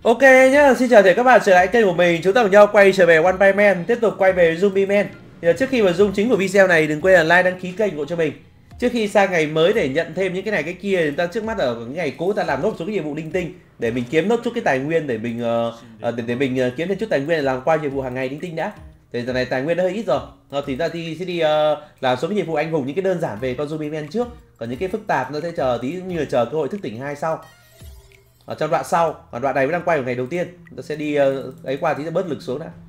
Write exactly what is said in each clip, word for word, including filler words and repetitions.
Ok nhá, xin chào tất cả các bạn trở lại kênh của mình. Chúng ta cùng nhau quay trở về One Punch Man, tiếp tục quay về Zombie Man. Thì là trước khi mà zoom chính của video này, đừng quên là like, đăng ký kênh của cho mình. Trước khi sang ngày mới để nhận thêm những cái này cái kia, chúng ta trước mắt ở những ngày cũ ta làm nốt số cái nhiệm vụ linh tinh để mình kiếm nốt chút cái tài nguyên để mình uh, để, để mình uh, kiếm thêm chút tài nguyên để làm qua nhiệm vụ hàng ngày linh tinh đã. Thì giờ này tài nguyên nó hơi ít rồi. Rồi thì ta thì sẽ đi uh, làm số cái nhiệm vụ anh hùng những cái đơn giản về con Zombie Man trước, còn những cái phức tạp nó sẽ chờ tí, như là chờ cơ hội thức tỉnh hai sau. Ở trong đoạn sau, còn đoạn này vẫn đang quay ở ngày đầu tiên, nó sẽ đi uh, ấy qua tí sẽ bớt lực xuống đã.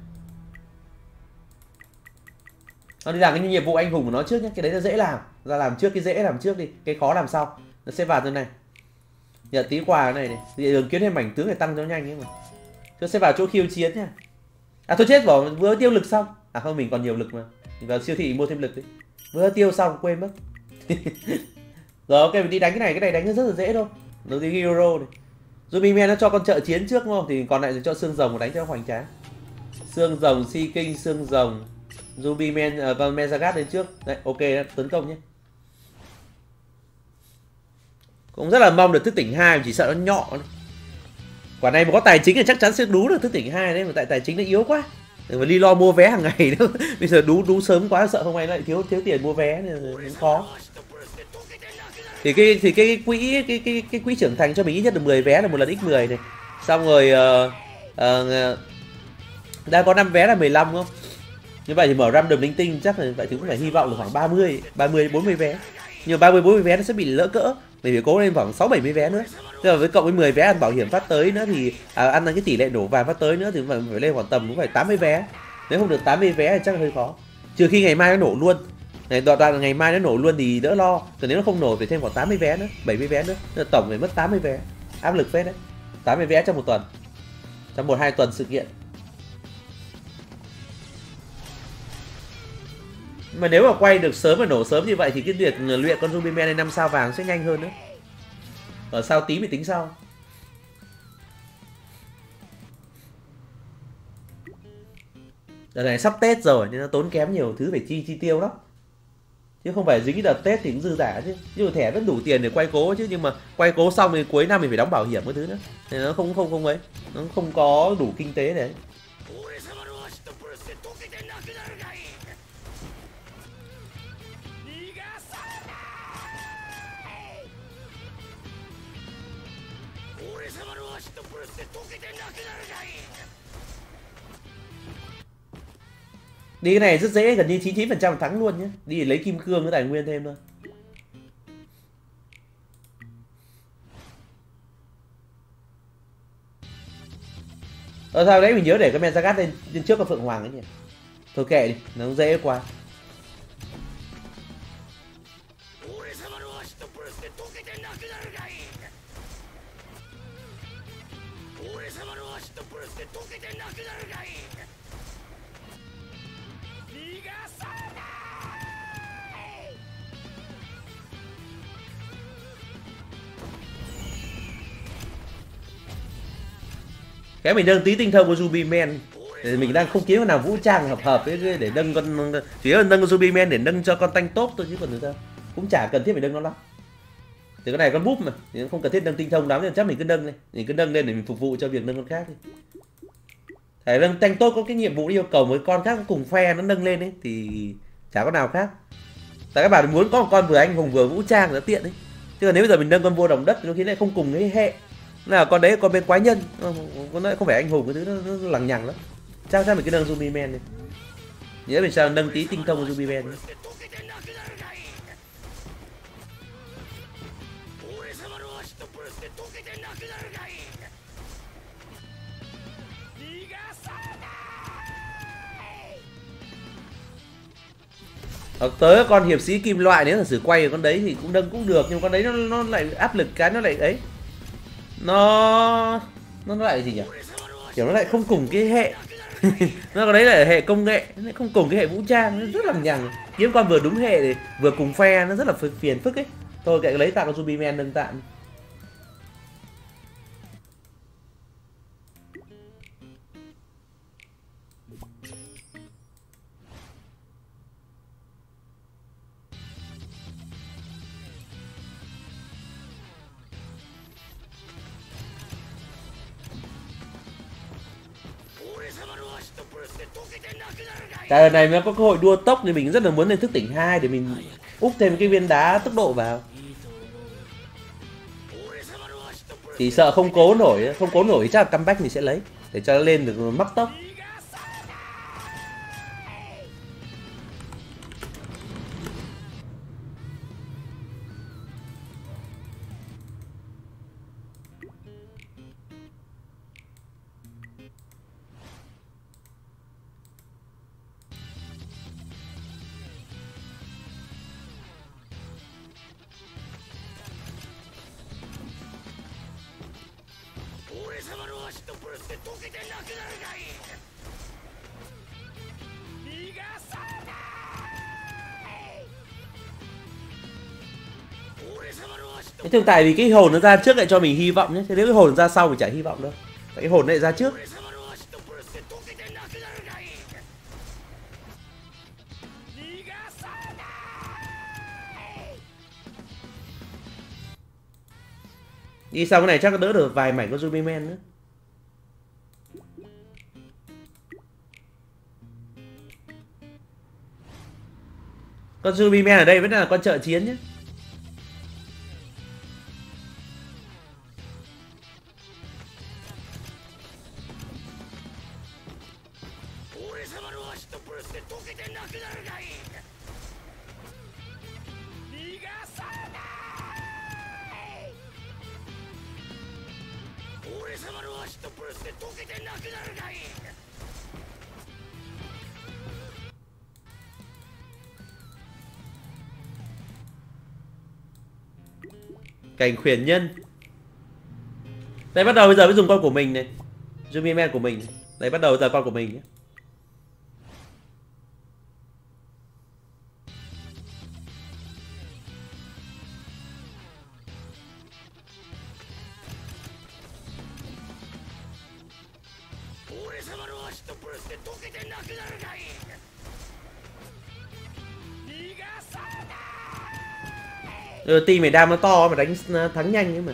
Nó đi làm cái nhiệm vụ anh hùng của nó trước nhé, cái đấy nó dễ làm, ra làm trước cái dễ làm trước đi, cái khó làm sau. Nó sẽ vào trên này, nhận tí quà này này, thì đường kiếm thêm mảnh tướng để tăng cho nhanh ấy mà. Tôi sẽ vào chỗ khiêu chiến nha. À thôi chết bỏ, vừa tiêu lực xong. À không, mình còn nhiều lực mà, mình vào siêu thị mua thêm lực đi. Vừa tiêu xong quên mất. Rồi ok, mình đi đánh cái này, cái này đánh rất là dễ thôi. Đầu tiên hero này. Zombie Man nó cho con trợ chiến trước đúng không? Thì còn lại thì cho xương rồng đánh cho hoành tráng. Xương rồng, si kinh, xương rồng. Zombie Man, uh, con Mezagat lên trước. Đấy, ok, tấn công nhé. Cũng rất là mong được thức tỉnh hai, chỉ sợ nó nhọ. Quả này mà có tài chính thì chắc chắn sẽ đú được thức tỉnh hai đấy, mà tại tài chính nó yếu quá. Đừng phải đi lo mua vé hàng ngày nữa. Bây giờ đú đú sớm quá sợ không may lại thiếu thiếu tiền mua vé nên cũng khó. Thì cái thì cái quỹ cái cái cái quỹ trưởng thành cho mình ít nhất được mười vé là một lần x mười này. Xong rồi uh, uh, đang có năm vé là mười lăm không? Như vậy thì mở random linh tinh chắc là vậy thì cũng phải hy vọng là khoảng ba mươi, ba mươi bốn mươi vé. Nhưng mà ba mươi bốn mươi vé nó sẽ bị lỡ cỡ. Mình phải cố lên khoảng sáu bảy mươi vé nữa. Tức là với cộng với mười vé ăn bảo hiểm phát tới nữa thì à, ăn cái tỷ lệ đổ vàng phát tới nữa thì phải, phải lên khoảng tầm cũng phải tám mươi vé. Nếu không được tám mươi vé thì chắc là hơi khó. Trừ khi ngày mai nó nổ luôn. Này đoạn đoạn ngày mai nó nổ luôn thì đỡ lo. Còn nếu nó không nổ phải thêm khoảng tám mươi vé nữa, bảy mươi vé nữa. Nên tổng phải mất tám mươi vé. Áp lực phết đấy. tám mươi vé trong một tuần. Trong một hai tuần sự kiện. Mà nếu mà quay được sớm và nổ sớm như vậy thì cái việc luyện con Zombie Man lên năm sao vàng sẽ nhanh hơn nữa. Ở sao tí mới tính sau. Đợt này sắp Tết rồi nên nó tốn kém nhiều thứ phải chi chi tiêu lắm. Chứ không phải dính cái đợt Tết thì cũng dư giả chứ. Nhưng mà thẻ vẫn đủ tiền để quay cố chứ, nhưng mà quay cố xong thì cuối năm mình phải đóng bảo hiểm cái thứ nữa. Nên nó không không không ấy, nó không có đủ kinh tế đấy. Đi cái này rất dễ, gần như chín mươi chín phần trăm thắng luôn nhé. Đi lấy kim cương cái tài nguyên thêm thôi. Ờ sao đấy mình nhớ để cái Mezagat lên, lên trước con Phượng Hoàng ấy nhỉ. Thôi kệ đi, nó dễ quá. Cái mình nâng tí tinh thông của Zombie Man. Mình đang không kiếm con nào vũ trang hợp hợp với để nâng con, chỉ là nâng con Zombie Man để nâng cho con tanh tốt thôi chứ còn sao cũng chả cần thiết phải nâng nó lắm. Thì cái này con búp mà, thì không cần thiết nâng tinh thông lắm nên chắc mình cứ nâng lên, mình cứ nâng lên để mình phục vụ cho việc nâng con khác đi. Thể nâng tanh tốt có cái nhiệm vụ yêu cầu với con khác cùng phe nó nâng lên ấy thì chả có nào khác. Tại các bạn muốn có một con vừa anh hùng vừa vũ trang nó tiện ấy. Chứ còn nếu bây giờ mình nâng con vua đồng đất nó khiến lại không cùng cái hệ. Là con đấy con bên quái nhân, con đấy không phải anh hùng cái thứ nó, nó lằng nhằng lắm. Chắc chắn mình cứ nâng Zombie Man này. Nhớ mình sao nâng tí tinh thông của Zombie Man. Hoặc tới con hiệp sĩ kim loại nếu là sử quay con đấy thì cũng nâng cũng được, nhưng con đấy nó nó lại áp lực cái nó lại ấy. Nó nó lại gì nhỉ? Kiểu nó lại không cùng cái hệ. Nó có đấy là hệ công nghệ, nó không cùng cái hệ vũ trang, nó rất là nhằng. Kiếm con vừa đúng hệ thì vừa cùng phe nó rất là phiền phức ấy. Thôi kệ lấy tặng con Zombie Man nâng tạm. Tại lần này nó có cơ hội đua tốc thì mình rất là muốn lên thức tỉnh hai để mình úp thêm cái viên đá tốc độ vào. Chỉ sợ không cố nổi, không cố nổi chắc là comeback mình sẽ lấy để cho nó lên được mắc tốc. Thế thường tại vì cái hồn nó ra trước lại cho mình hy vọng nhé. Thế nếu cái hồn ra sau mình chả hy vọng đâu. Cái hồn lại ra trước. Đi sau cái này chắc có đỡ được vài mảnh con Ruby Man nữa. Con Ruby Man ở đây vẫn là con trợ chiến nhé. Cảnh khuyển nhân. Đây bắt đầu bây giờ mới dùng con của mình này. Ruby Man của mình. Đây bắt đầu giờ con của mình nhé. Ừ, team mày đam nó to mà đánh thắng nhanh ấy mà.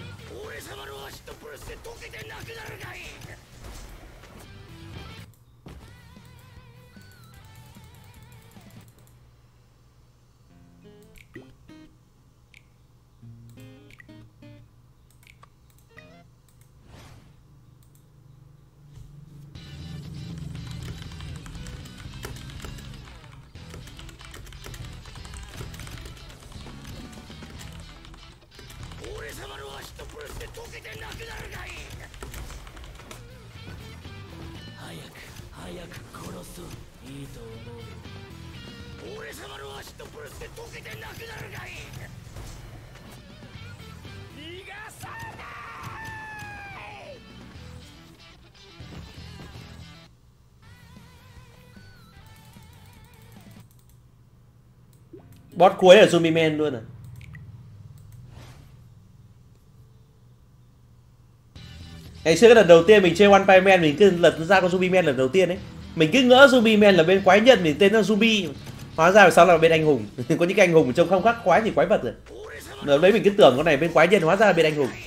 Boss cuối là Zombie Man luôn à. Ngày xưa cái lần đầu tiên mình chơi One Punch Man mình cứ lật ra con Zombie Man lần đầu tiên ấy. Mình cứ ngỡ Zombie Man là bên quái nhân, mình tên nó Zombie. Hóa ra sau là bên anh hùng. Có những cái anh hùng trông không khác quái gì quái vật rồi. Lúc đấy mình cứ tưởng con này bên quái nhân, hóa ra là bên anh hùng.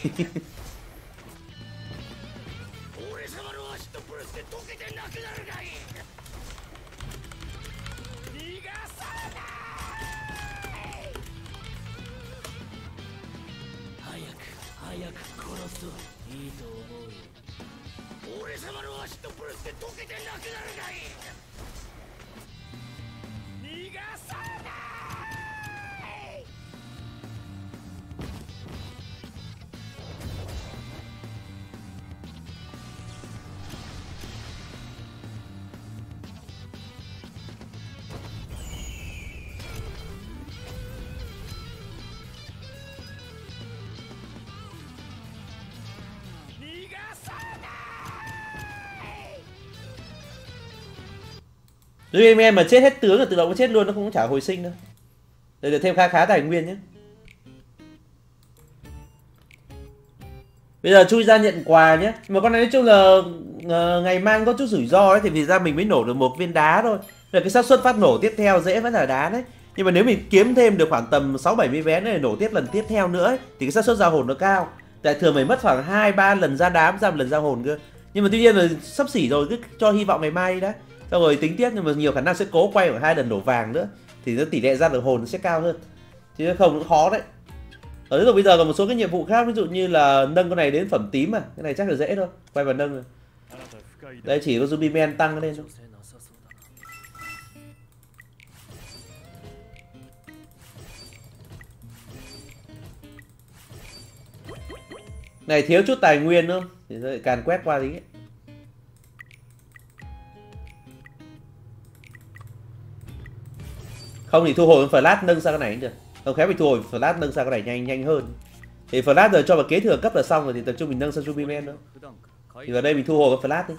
Ruby Man mà chết hết tướng là tự động nó chết luôn, nó không có trả hồi sinh đâu. Để được thêm khá khá tài nguyên nhé. Bây giờ chui ra nhận quà nhé. Mà con này nói chung là uh, ngày mang có chút rủi ro ấy, thì vì ra mình mới nổ được một viên đá thôi. Là cái xác suất phát nổ tiếp theo dễ vẫn là đá đấy. Nhưng mà nếu mình kiếm thêm được khoảng tầm sáu bảy mươi vé để nổ tiếp lần tiếp theo nữa ấy, thì cái xác suất ra hồn nó cao. Tại thường mình mất khoảng hai ba lần ra đá ra một lần ra hồn cơ. Nhưng mà tuy nhiên là sắp xỉ rồi, cứ cho hy vọng ngày mai đi đã. xong rồi tính tiếp, nhưng mà nhiều khả năng sẽ cố quay khoảng hai lần nổ vàng nữa thì nó tỷ lệ ra được hồn nó sẽ cao hơn, chứ không cũng khó đấy. Ở rồi bây giờ còn một số cái nhiệm vụ khác, ví dụ như là nâng con này đến phẩm tím, mà cái này chắc là dễ thôi, quay vào nâng rồi. Đây chỉ có Ruby Man tăng lên thôi. Này thiếu chút tài nguyên nữa thì lại càn quét qua tí ấy. Không thì thu hồi flash nâng sang cái này cũng được. Không khéo bị thu hồi flash nâng sang cái này nhanh nhanh hơn. Thì flash giờ cho vào kế thừa cấp là xong rồi, thì tập trung mình nâng sang Ruby Man nữa. Thì vào đây mình thu hồi cái flash đi.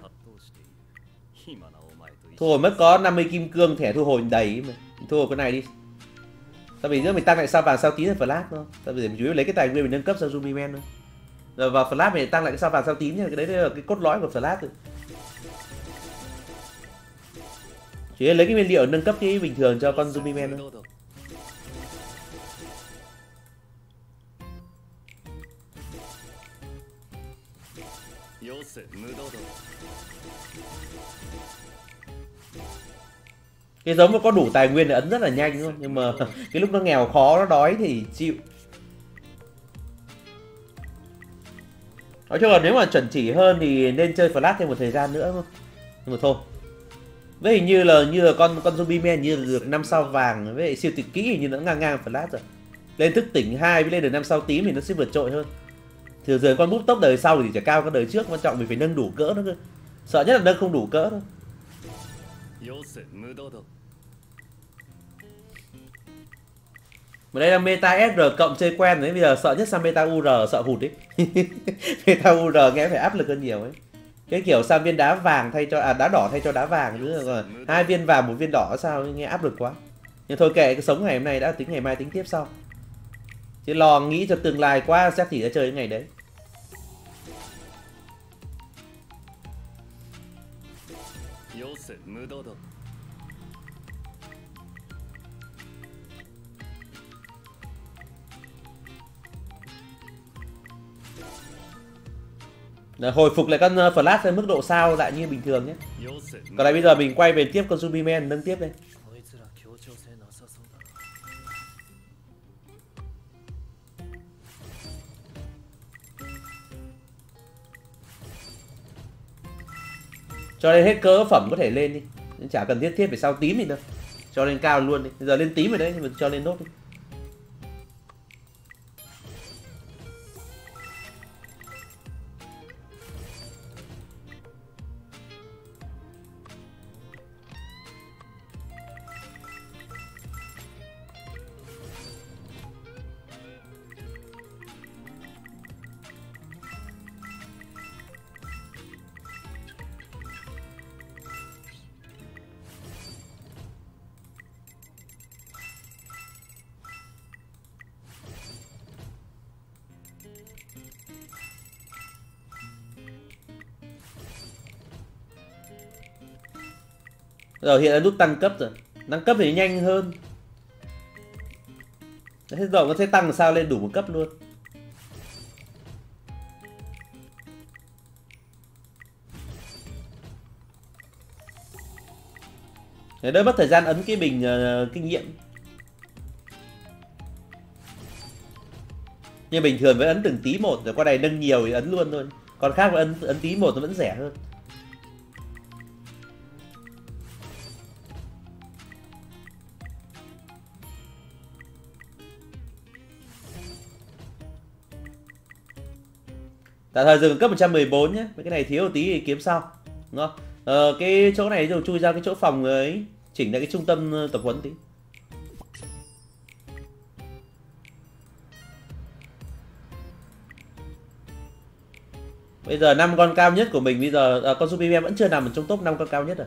Thu hồi mất có năm mươi kim cương, thẻ thu hồi đầy mà. Mình thu hồi cái này đi. Sau mình nữa mình tăng lại sao vàng sao tím là flash thôi. Sau mình chủ yếu lấy cái tài nguyên mình nâng cấp sang Ruby Man thôi. Rồi vào flash mình tăng lại cái sao vàng sao tím nha, cái đấy là cái cốt lõi của flash rồi. Chỉ lấy cái nguyên liệu nâng cấp cái bình thường cho con Ruby Man thôi. Cái giống mà có đủ tài nguyên là ấn rất là nhanh đúng không? Nhưng mà cái lúc nó nghèo khó, nó đói thì chịu. Nói chung là nếu mà chuẩn chỉ hơn thì nên chơi flash thêm một thời gian nữa không? Nhưng mà thôi. Với hình như là như là con con Ruby Man như là được năm sao vàng, với siêu tuyệt kỹ hình như nó ngang ngang flash rồi. Lên thức tỉnh hai với lên được năm sao tím thì nó sẽ vượt trội hơn. Thường giờ con búp tốc đời sau thì chả cao cái đời trước, quan trọng mình phải nâng đủ cỡ nó cơ. Sợ nhất là nâng không đủ cỡ thôi. Mà đây là meta ét rờ cộng chơi quen đấy, bây giờ sợ nhất sang meta u rờ, sợ hụt ấy. Meta u rờ nghe phải áp lực hơn nhiều ấy. Cái kiểu sang viên đá vàng thay cho à đá đỏ thay cho đá vàng nữa rồi. Hai viên vàng một viên đỏ sao nghe áp lực quá. Nhưng thôi kệ, cái sống ngày hôm nay đã, tính ngày mai tính tiếp sau. Chứ lo nghĩ cho tương lai quá chắc chỉ đã chơi cái ngày đấy. Để hồi phục lại con flash lên mức độ sao lại như bình thường nhé. Còn lại bây giờ mình quay về tiếp con Ruby Man nâng tiếp đây. Cho lên hết cỡ phẩm có thể lên đi, chả cần thiết thiết phải sao tím gì đâu, cho lên cao luôn đi. Bây giờ lên tím rồi đấy, nhưng mà cho lên nốt đi. Rồi hiện là nút tăng cấp rồi, tăng cấp thì nhanh hơn. Thế rồi nó sẽ tăng làm sao lên đủ một cấp luôn. Để đỡ mất thời gian ấn cái bình uh, kinh nghiệm. Nhưng bình thường với ấn từng tí một, rồi qua này nâng nhiều thì ấn luôn thôi. Còn khác với ấn ấn tí một nó vẫn rẻ hơn. Tạm thời dừng cấp một trăm mười bốn nhé. Mấy cái này thiếu một tí thì kiếm sau. Đúng không? Ờ, cái chỗ này rồi chui ra cái chỗ phòng ấy, chỉnh lại cái trung tâm tập huấn tí. Bây giờ năm con cao nhất của mình bây giờ à, con Ruby Man vẫn chưa nằm ở trong top năm con cao nhất rồi.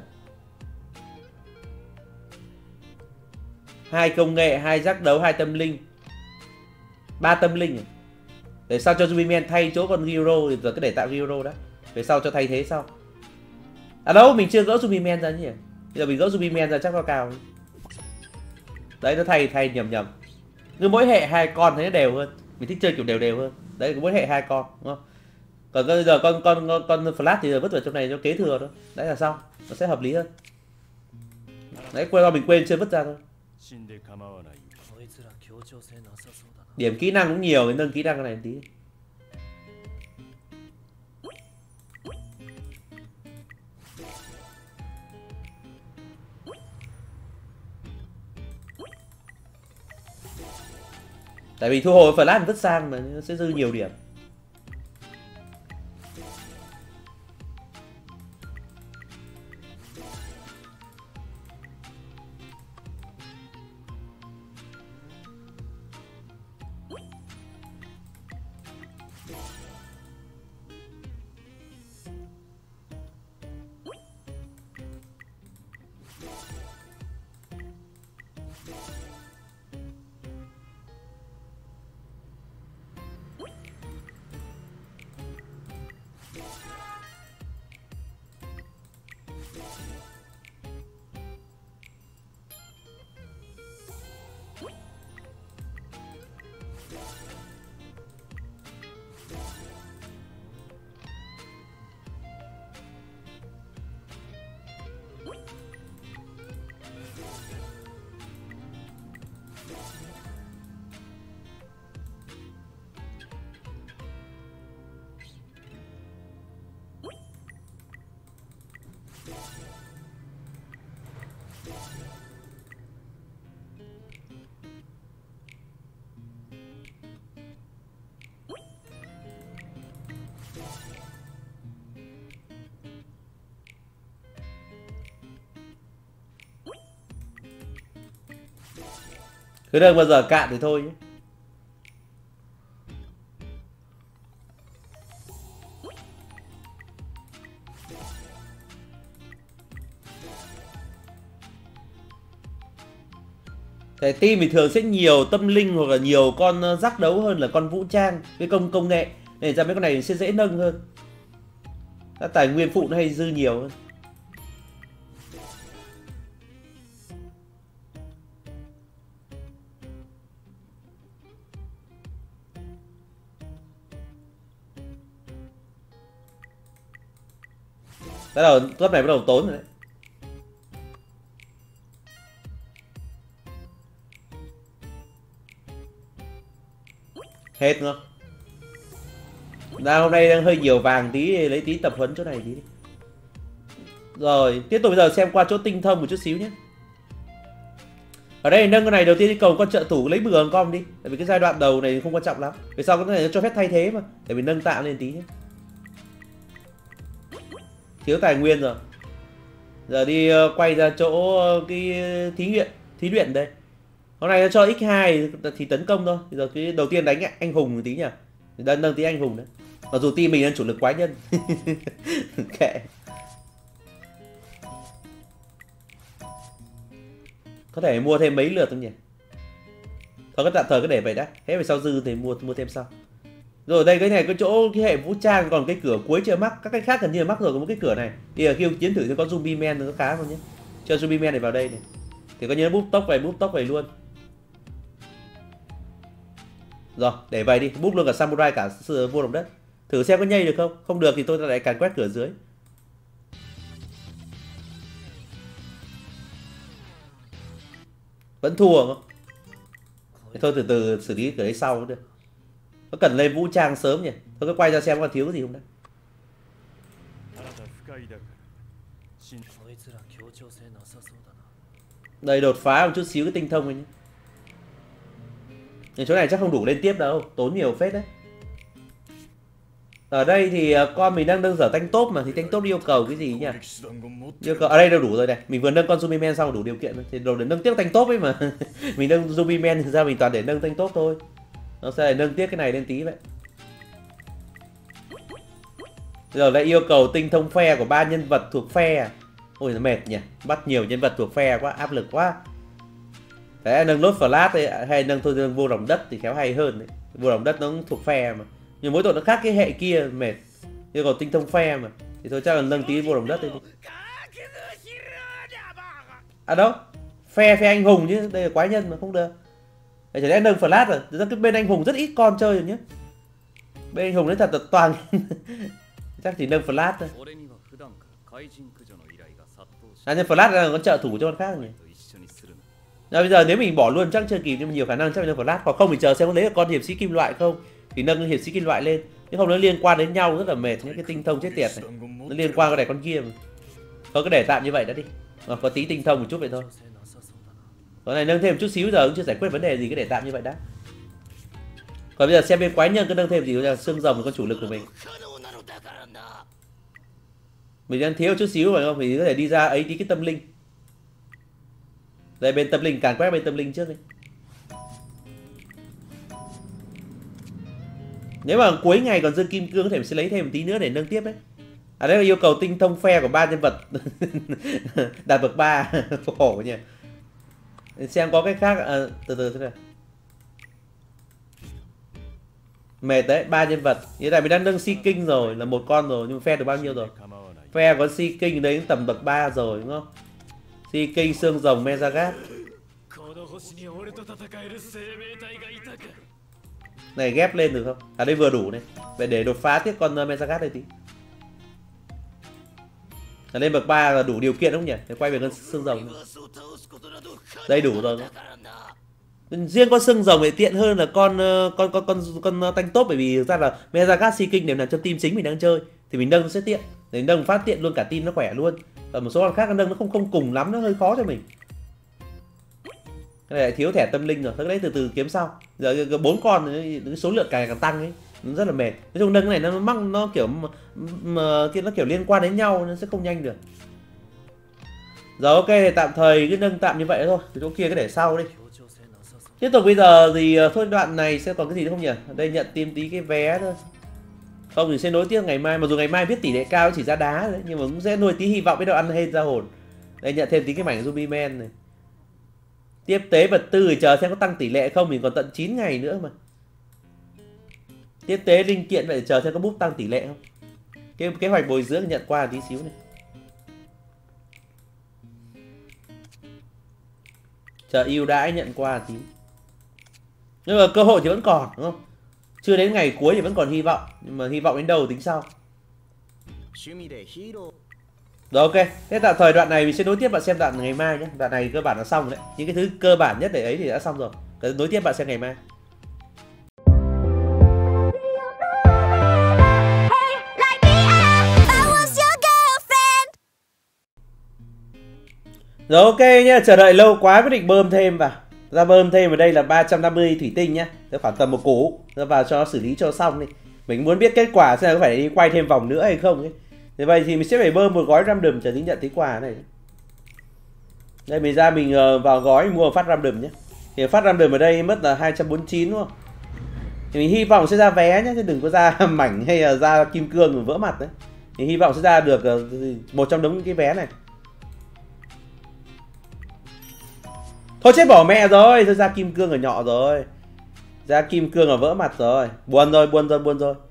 Hai công nghệ, hai giác đấu, hai tâm linh, ba tâm linh. Để sao cho Ruby Man thay chỗ con Hero thì giờ cứ để tạo Hero đó. Về sau cho thay thế sau. À đâu, mình chưa gỡ Ruby Man ra nhỉ. Bây giờ mình gỡ Ruby Man ra chắc nó cao. Đấy nó thay thay nhầm nhầm. Cứ mỗi hệ hai con thấy nó đều hơn. Mình thích chơi kiểu đều đều hơn. Đấy mỗi hệ hai con, đúng không? Còn bây giờ con con con, con Flash thì giờ vứt vào trong này cho kế thừa thôi. Đấy là xong, nó sẽ hợp lý hơn. Đấy quên do mình quên chưa vứt ra thôi. Điểm kỹ năng cũng nhiều, cái nâng kỹ năng này một tí. Tại vì thu hồi flash vứt sang mà nó sẽ dư nhiều điểm. Cứ đợi bao giờ cạn thì thôi nhé. Tại team thì thường sẽ nhiều tâm linh hoặc là nhiều con rắc đấu hơn là con vũ trang với công công nghệ. Để ra mấy con này sẽ dễ nâng hơn. Các tài nguyên phụ nó hay dư nhiều hơn. Bắt đầu cấp này bắt đầu tốn rồi đấy. Hết không? Ra hôm nay đang hơi nhiều vàng tí, lấy tí tập huấn chỗ này tí đi. Rồi, tiếp tục bây giờ xem qua chỗ tinh thông một chút xíu nhé. Ở đây nâng cái này đầu tiên đi cầu con trợ thủ lấy bừa con đi. Tại vì cái giai đoạn đầu này không quan trọng lắm. Về sau cái này nó cho phép thay thế mà. Để mình nâng tạm lên tí nhé. Thiếu tài nguyên rồi. Giờ đi quay ra chỗ cái thí luyện, thí luyện đây. Hôm nay nó cho x hai thì tấn công thôi. Bây giờ cái đầu tiên đánh anh hùng một tí nhỉ. Đơn nâng tí anh hùng đấy. Mặc dù team mình đang chủ lực quái nhân. Kệ. Có thể mua thêm mấy lượt không nhỉ? Thôi cái tạm thời cứ để vậy đã. Thế về sau dư thì mua mua thêm sau. Rồi đây cái này cái chỗ cái hệ vũ trang còn cái cửa cuối chưa mắc, các cái khác gần như là mắc rồi, có một cái cửa này. Đi ở khi chiến thử thì có zombie man nó khá không nhé. Cho zombie man này vào đây này. Thì có nhớ búp tốc về búp tốc về luôn. Rồi, để vậy đi, búp luôn cả samurai cả sự vua đồng đất. Thử xem có nhây được không? Không được thì tôi lại càn quét cửa dưới. Vẫn thua không? Thôi từ từ xử lý cửa đấy sau cũng được. Có cần lên vũ trang sớm nhỉ? Thôi cứ quay ra xem có thiếu cái gì không đã. Đây đột phá một chút xíu cái tinh thông này nhé. Nhưng chỗ này chắc không đủ lên tiếp đâu, tốn nhiều phết đấy. Ở đây thì con mình đang nâng dở tanh tốt mà, thì tanh tốt yêu cầu cái gì nhỉ? Yêu cầu ở đây đâu đủ rồi này, mình vừa nâng con zombie man xong đủ điều kiện rồi. Thì đồ để nâng tiếp tanh tốt ấy mà. Mình nâng zombie man thực ra mình toàn để nâng tanh tốt thôi. Nó sẽ lại nâng tiếp cái này lên tí vậy. Giờ lại yêu cầu tinh thông phe của ba nhân vật thuộc phe à? Ôi nó mệt nhỉ, bắt nhiều nhân vật thuộc phe quá, áp lực quá. Thế nâng lốt flash ấy, hay nâng thôi nâng vô lòng đất thì khéo hay hơn đấy. Vô lòng đất nó cũng thuộc phe mà. Nhưng mỗi tội nó khác cái hệ kia mệt. Nhưng còn tinh thông phe mà. Thì thôi chắc là nâng tí vô lòng đất đi. À đâu? Phe phe anh hùng chứ, đây là quái nhân mà không được. Để chả lẽ nâng flash rồi. Thực ra cái bên anh hùng rất ít con chơi rồi nhé. Bên anh hùng đấy thật là toàn. Chắc chỉ nâng flash thôi. À nhưng flash là con trợ thủ cho con khác rồi nhỉ. Rồi bây giờ nếu mình bỏ luôn chắc chưa kịp, nhưng mà nhiều khả năng chắc là phải lát, hoặc không mình chờ xem có lấy được con hiệp sĩ kim loại không thì nâng hiệp sĩ kim loại lên, chứ không nó liên quan đến nhau rất là mệt. Những cái tinh thông chết tiệt này nó liên quan cái này con kia mà. Thôi cứ để tạm như vậy đã đi, à, có tí tinh thông một chút vậy thôi. Cái này nâng thêm một chút xíu giờ cũng chưa giải quyết vấn đề gì, cứ để tạm như vậy đã. Còn bây giờ xem bên quái nhân cứ nâng thêm gì là xương rồng là con chủ lực của mình. Mình đang thiếu chút xíu phải không? Mình có thể đi ra ấy tí cái tâm linh. Đây bên tâm linh, càng quét bên tâm linh trước đi. Nếu mà cuối ngày còn dư kim cương có thể mình sẽ lấy thêm một tí nữa để nâng tiếp đấy. À đấy là yêu cầu tinh thông phe của ba nhân vật đạt bậc ba. Khổ nhỉ. Xem có cái khác à, từ từ thế này. Mệt đấy, ba nhân vật. Hiện tại mình đang nâng si kinh rồi, là một con rồi, nhưng mà phe được bao nhiêu rồi? Phe có si kinh đấy tầm bậc ba rồi đúng không? Si kinh, xương rồng, Mezagat. Này ghép lên được không? À đây vừa đủ này. Vậy để đột phá tiếp con Mezagat đây tí. À, lên bậc ba là đủ điều kiện không nhỉ? Để quay về con xương rồng. Đây đủ rồi. Riêng con xương rồng thì tiện hơn là con con con con con, con tanh tốt, bởi vì thực ra là Mezagat si kinh đều nằm trong team chính mình đang chơi thì mình nâng nó sẽ tiện. Để nâng phát tiện luôn cả team nó khỏe luôn. Còn một số con khác nó nâng nó không không cùng lắm, nó hơi khó cho mình. Cái này lại thiếu thẻ tâm linh rồi, thế đấy từ từ kiếm sau. Giờ bốn con cái số lượng càng càng tăng ấy, nó rất là mệt. Nói chung nâng cái này nó mắc nó kiểu mà kia nó kiểu liên quan đến nhau, nó sẽ không nhanh được. Rồi ok thì tạm thời cứ nâng tạm như vậy thôi, cái chỗ kia cứ để sau đi. Tiếp tục bây giờ thì thôi đoạn này sẽ còn cái gì nữa không nhỉ? Ở đây nhận thêm tí cái vé thôi. Không thì sẽ nối tiếp ngày mai, mặc dù ngày mai biết tỷ lệ cao chỉ ra đá đấy, nhưng mà cũng sẽ nuôi tí hy vọng biết đâu ăn hên ra hồn. Đây nhận thêm tí cái mảnh Ruby Man này. Tiếp tế vật tư thì chờ xem có tăng tỷ lệ không, mình còn tận chín ngày nữa mà. Tiếp tế linh kiện vậy chờ xem có búp tăng tỷ lệ không. Cái kế hoạch bồi dưỡng nhận qua tí xíu này. Chờ ưu đãi nhận qua tí. Nhưng mà cơ hội thì vẫn còn đúng không? Chưa đến ngày cuối thì vẫn còn hy vọng, nhưng mà hy vọng đến đâu tính sau. Rồi ok, thế tạm thời đoạn này mình sẽ nối tiếp bạn xem đoạn ngày mai nhé. Đoạn này cơ bản là xong đấy. Những cái thứ cơ bản nhất để ấy thì đã xong rồi. Cái nối tiếp bạn xem ngày mai. Rồi ok nhá, chờ đợi lâu quá quyết định bơm thêm vào. Ra bơm thêm ở đây là ba trăm năm mươi thủy tinh nhá. Thế khoảng tầm một củ, ra vào cho xử lý cho xong đi. Mình muốn biết kết quả xem có phải đi quay thêm vòng nữa hay không ấy. Thế vậy thì mình sẽ phải bơm một gói random chờ tính nhận tí quà này. Đây mình ra mình vào gói mua phát random nhé. Thì phát random ở đây mất là hai trăm bốn mươi chín đúng không? Thì mình hy vọng sẽ ra vé nhé, chứ đừng có ra mảnh hay là ra kim cương vỡ mặt đấy. Thì hy vọng sẽ ra được một trong đống cái vé này. Thôi chết bỏ mẹ rồi, thôi ra kim cương ở nhọ rồi. Ra kim cương ở vỡ mặt rồi. Buồn rồi, buồn rồi, buồn rồi.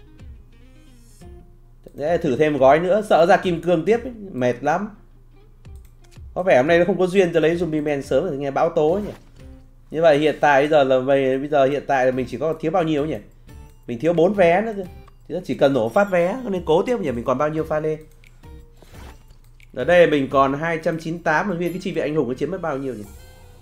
Để thử thêm một gói nữa, sợ ra kim cương tiếp ấy. Mệt lắm. Có vẻ hôm nay nó không có duyên cho lấy zombie man sớm rồi nghe bão tố nhỉ. Như vậy hiện tại bây giờ là về bây giờ hiện tại là mình chỉ có thiếu bao nhiêu nhỉ? Mình thiếu bốn vé nữa cơ. Thì chỉ cần nổ phát vé nên cố tiếp nhỉ, mình còn bao nhiêu pha lê. Ở đây mình còn hai trăm chín mươi tám, mà nguyên cái chi viện anh hùng nó chiếm mất bao nhiêu nhỉ?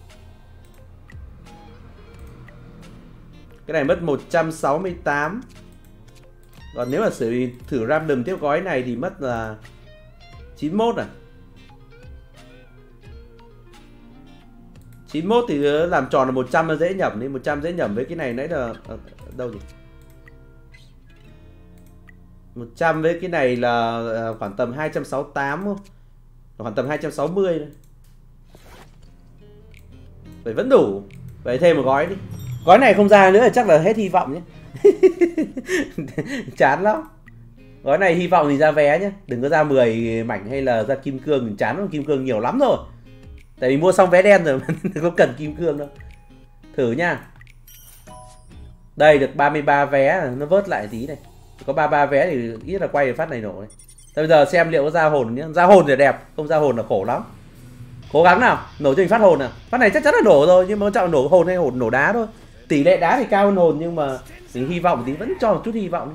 Cái này mất một trăm sáu mươi tám. Còn nếu mà xử thử random tiếp gói này thì mất là chín mươi mốt à. chín mươi mốt thì làm tròn là một trăm là dễ nhẩm, nên một trăm dễ nhẩm với cái này nãy là ở đâu nhỉ? một trăm với cái này là khoảng tầm hai trăm sáu mươi tám không? Khoảng tầm hai trăm sáu mươi thôi. Vậy vẫn đủ. Vậy thêm một gói đi. Gói này không ra nữa thì chắc là hết hy vọng nhé. Chán lắm. Gói này hy vọng thì ra vé nhé. Đừng có ra mười mảnh hay là ra kim cương. Mình chán lắm, kim cương nhiều lắm rồi. Tại vì mua xong vé đen rồi, không cần kim cương đâu. Thử nha. Đây được ba mươi ba vé, nó vớt lại tí này. Có ba mươi ba vé thì ít là quay được phát này nổ này. Bây giờ xem liệu có ra hồn nhé. Ra hồn thì đẹp, không ra hồn là khổ lắm. Cố gắng nào, nổ cho mình phát hồn nào. Phát này chắc chắn là nổ rồi, nhưng mà quan trọng nổ hồn hay hồn nổ đá thôi. Tỷ lệ đá thì cao hơn hồn, nhưng mà mình hy vọng tí, vẫn cho một chút hy vọng.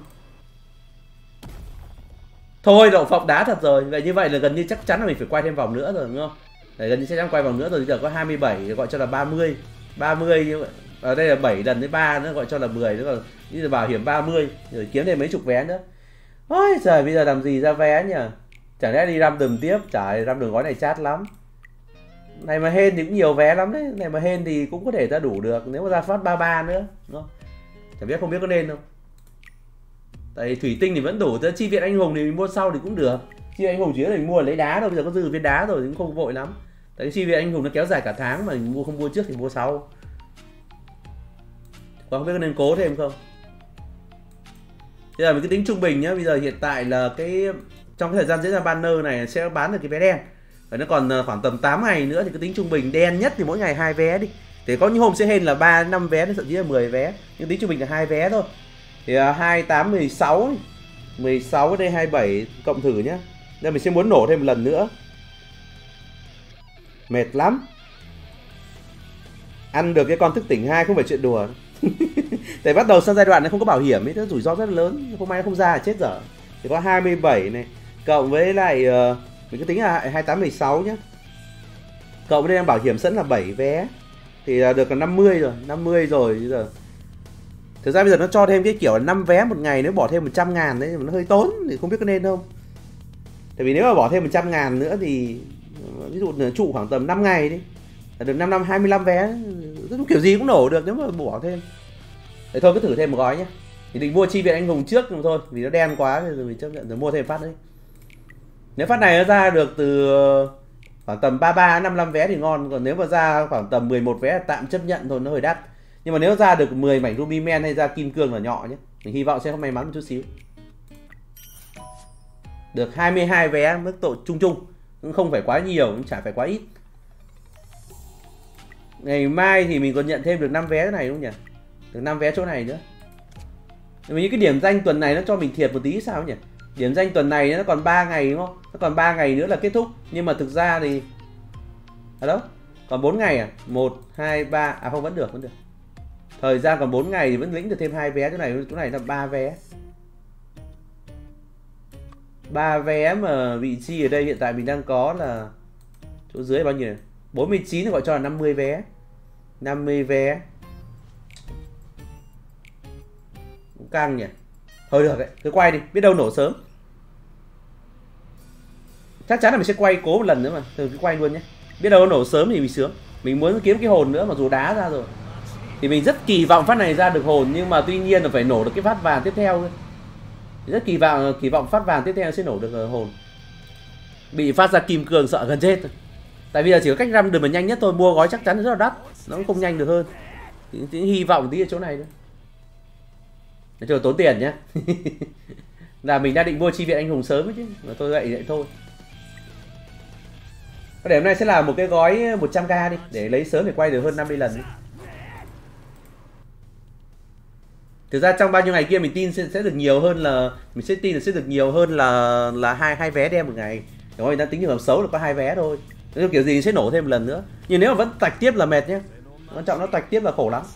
Thôi đậu phộng đá thật rồi, vậy như vậy là gần như chắc chắn là mình phải quay thêm vòng nữa rồi đúng không? Đấy, gần như chắc chắn quay vòng nữa rồi. Bây giờ có hai mươi bảy gọi cho là ba mươi. ba mươi như vậy. Ở đây là bảy lần đến ba nữa gọi cho là mười nữa, còn như là bảo hiểm ba mươi rồi kiếm thêm mấy chục vé nữa. Ôi trời, bây giờ làm gì ra vé nhỉ? Chẳng lẽ đi random tiếp? Trời, random gói này chát lắm. Này mà hên thì cũng nhiều vé lắm đấy. Này mà hên thì cũng có thể ra đủ được. Nếu mà ra phát ba mươi ba nữa, đúng không? Chẳng biết không biết có nên không. Tại thủy tinh thì vẫn đủ. Tới chi viện anh hùng thì mình mua sau thì cũng được. Chi viện anh hùng chỉ là mình mua lấy đá thôi. Bây giờ có dư viên đá rồi thì cũng không vội lắm. Tại chi viện anh hùng nó kéo dài cả tháng mà mình mua không mua trước thì mua sau. Còn không biết có nên cố thêm không. Bây giờ mình cứ tính trung bình nhá. Bây giờ hiện tại là cái trong cái thời gian diễn ra banner này sẽ bán được cái vé đen. Và nó còn khoảng tầm tám ngày nữa thì cứ tính trung bình đen nhất thì mỗi ngày hai vé đi. Thì có những hôm sẽ hên là ba năm vé đến thậm chí là mười vé. Nhưng tính trung bình là hai vé thôi. Thì hai tám mười sáu mười sáu ở đây hai mươi bảy cộng thử nhá. Đây mình sẽ muốn nổ thêm một lần nữa. Mệt lắm. Ăn được cái con thức tỉnh hai không phải chuyện đùa. Tại bắt đầu sang giai đoạn này không có bảo hiểm ấy, nó rủi ro rất là lớn, không may không ra là chết dở. Thì có hai mươi bảy này cộng với lại uh, mình cứ tính là hai tám mười sáu nhá. Cộng với đây bảo hiểm sẵn là bảy vé thì được là năm mươi rồi, năm mươi rồi bây giờ. Thực ra bây giờ nó cho thêm cái kiểu là năm vé một ngày, nếu bỏ thêm một trăm ngàn đấy nó hơi tốn thì không biết có nên không. Tại vì nếu mà bỏ thêm một trăm ngàn nữa thì ví dụ là trụ khoảng tầm năm ngày đi, được năm năm hai mươi lăm vé, kiểu gì cũng nổ được nếu mà bỏ thêm. Thế thôi cứ thử thêm một gói nhé. Thì định mua chi viện anh hùng trước nhưng mà thôi vì nó đen quá rồi mình chấp nhận rồi mua thêm phát đấy. Nếu phát này nó ra được từ khoảng tầm ba mươi ba năm mươi lăm vé thì ngon, còn nếu mà ra khoảng tầm mười một vé tạm chấp nhận thôi, nó hơi đắt. Nhưng mà nếu ra được mười mảnh Ruby Man hay ra kim cương là nhỏ nhé, mình hy vọng sẽ có may mắn một chút xíu. Được hai mươi hai vé mức độ chung chung, cũng không phải quá nhiều cũng chả phải quá ít. Ngày mai thì mình còn nhận thêm được năm vé này đúng không nhỉ? Được năm vé chỗ này nữa. Nhưng mà những cái điểm danh tuần này nó cho mình thiệt một tí sao nhỉ? Điểm danh tuần này nó còn ba ngày đúng không? Nó còn ba ngày nữa là kết thúc. Nhưng mà thực ra thì à đâu? Còn bốn ngày à? một, hai, ba, à không vẫn được, vẫn được. Thời gian còn bốn ngày thì vẫn lĩnh được thêm hai vé, chỗ này chỗ này là ba vé. ba vé mà vị trí ở đây hiện tại mình đang có là chỗ dưới bao nhiêu? bốn mươi chín gọi cho là năm mươi vé. năm mươi vé. Cũng căng nhỉ. Thôi được đấy, cứ quay đi, biết đâu nổ sớm. Chắc chắn là mình sẽ quay cố một lần nữa mà, từ cứ quay luôn nhé. Biết đâu nổ sớm thì mình sướng. Mình muốn kiếm cái hồn nữa mà dù đá ra rồi. Thì mình rất kỳ vọng phát này ra được hồn, nhưng mà tuy nhiên là phải nổ được cái phát vàng tiếp theo thôi. Rất kỳ vọng kỳ vọng phát vàng tiếp theo sẽ nổ được hồn. Bị phát ra kim cương sợ gần chết. Tại vì là chỉ có cách răm được mà nhanh nhất thôi, mua gói chắc chắn rất là đắt, nó cũng không nhanh được hơn. Thì, thì hy vọng tí ở chỗ này nữa. Nói chung là tốn tiền nhá. Là mình đã định mua chi viện anh hùng sớm ấy chứ, mà tôi vậy vậy thôi. Để hôm nay sẽ là một cái gói một trăm k đi, để lấy sớm để quay được hơn năm mươi lần đi. Thực ra trong bao nhiêu ngày kia mình tin sẽ, sẽ được nhiều hơn là mình sẽ tin là sẽ được nhiều hơn là là hai hai vé đem một ngày. Đúng rồi, đang tính trường hợp xấu là có hai vé thôi. Nếu kiểu gì sẽ nổ thêm một lần nữa. Nhưng nếu mà vẫn tạch tiếp là mệt nhé. Quan trọng nó tạch tiếp là khổ lắm.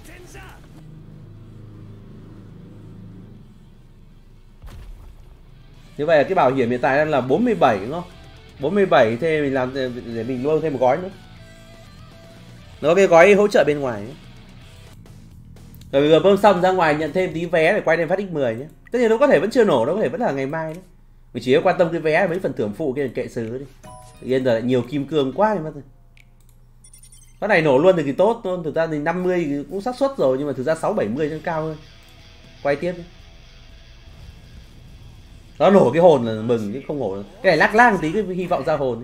Như vậy là cái bảo hiểm hiện tại đang là bốn mươi bảy đúng không? bốn mươi bảy thế mình làm để mình luôn thêm một gói nữa. Nó có cái gói hỗ trợ bên ngoài ấy. Rồi vừa bơm xong ra ngoài nhận thêm tí vé để quay lên phát x mười nhé. Tất nhiên nó có thể vẫn chưa nổ, nó có thể vẫn là ngày mai đấy. Mình chỉ quan tâm cái vé mấy phần thưởng phụ kia kệ sứ đi. Tự nhiên giờ lại nhiều kim cương quá thì mất rồi. Cái này nổ luôn thì tốt luôn, thực ra thì năm mươi cũng xác suất rồi nhưng mà thực ra sáu bảy mươi nó cao hơn. Quay tiếp đi. Nó nổ cái hồn là mừng chứ không nổ. Cái này lắc lắc tí cái hy vọng ra hồn đi.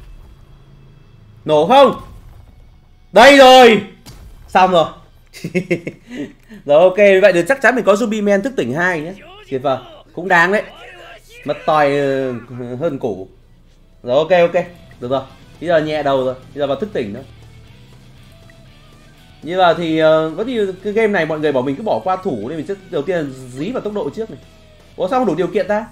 Nổ không? Đây rồi. Xong rồi. Rồi ok, vậy thì chắc chắn mình có Ruby Man thức tỉnh hai nhé. Tuyệt vời, cũng đáng đấy. Mất tòi hơn củ. Rồi ok ok, được rồi. Bây giờ nhẹ đầu rồi, bây giờ vào thức tỉnh nữa. Như là thì uh, vẫn như cái game này mọi người bảo mình cứ bỏ qua thủ nên mình sẽ đầu tiên dí vào tốc độ trước này. Ủa sao không đủ điều kiện ta?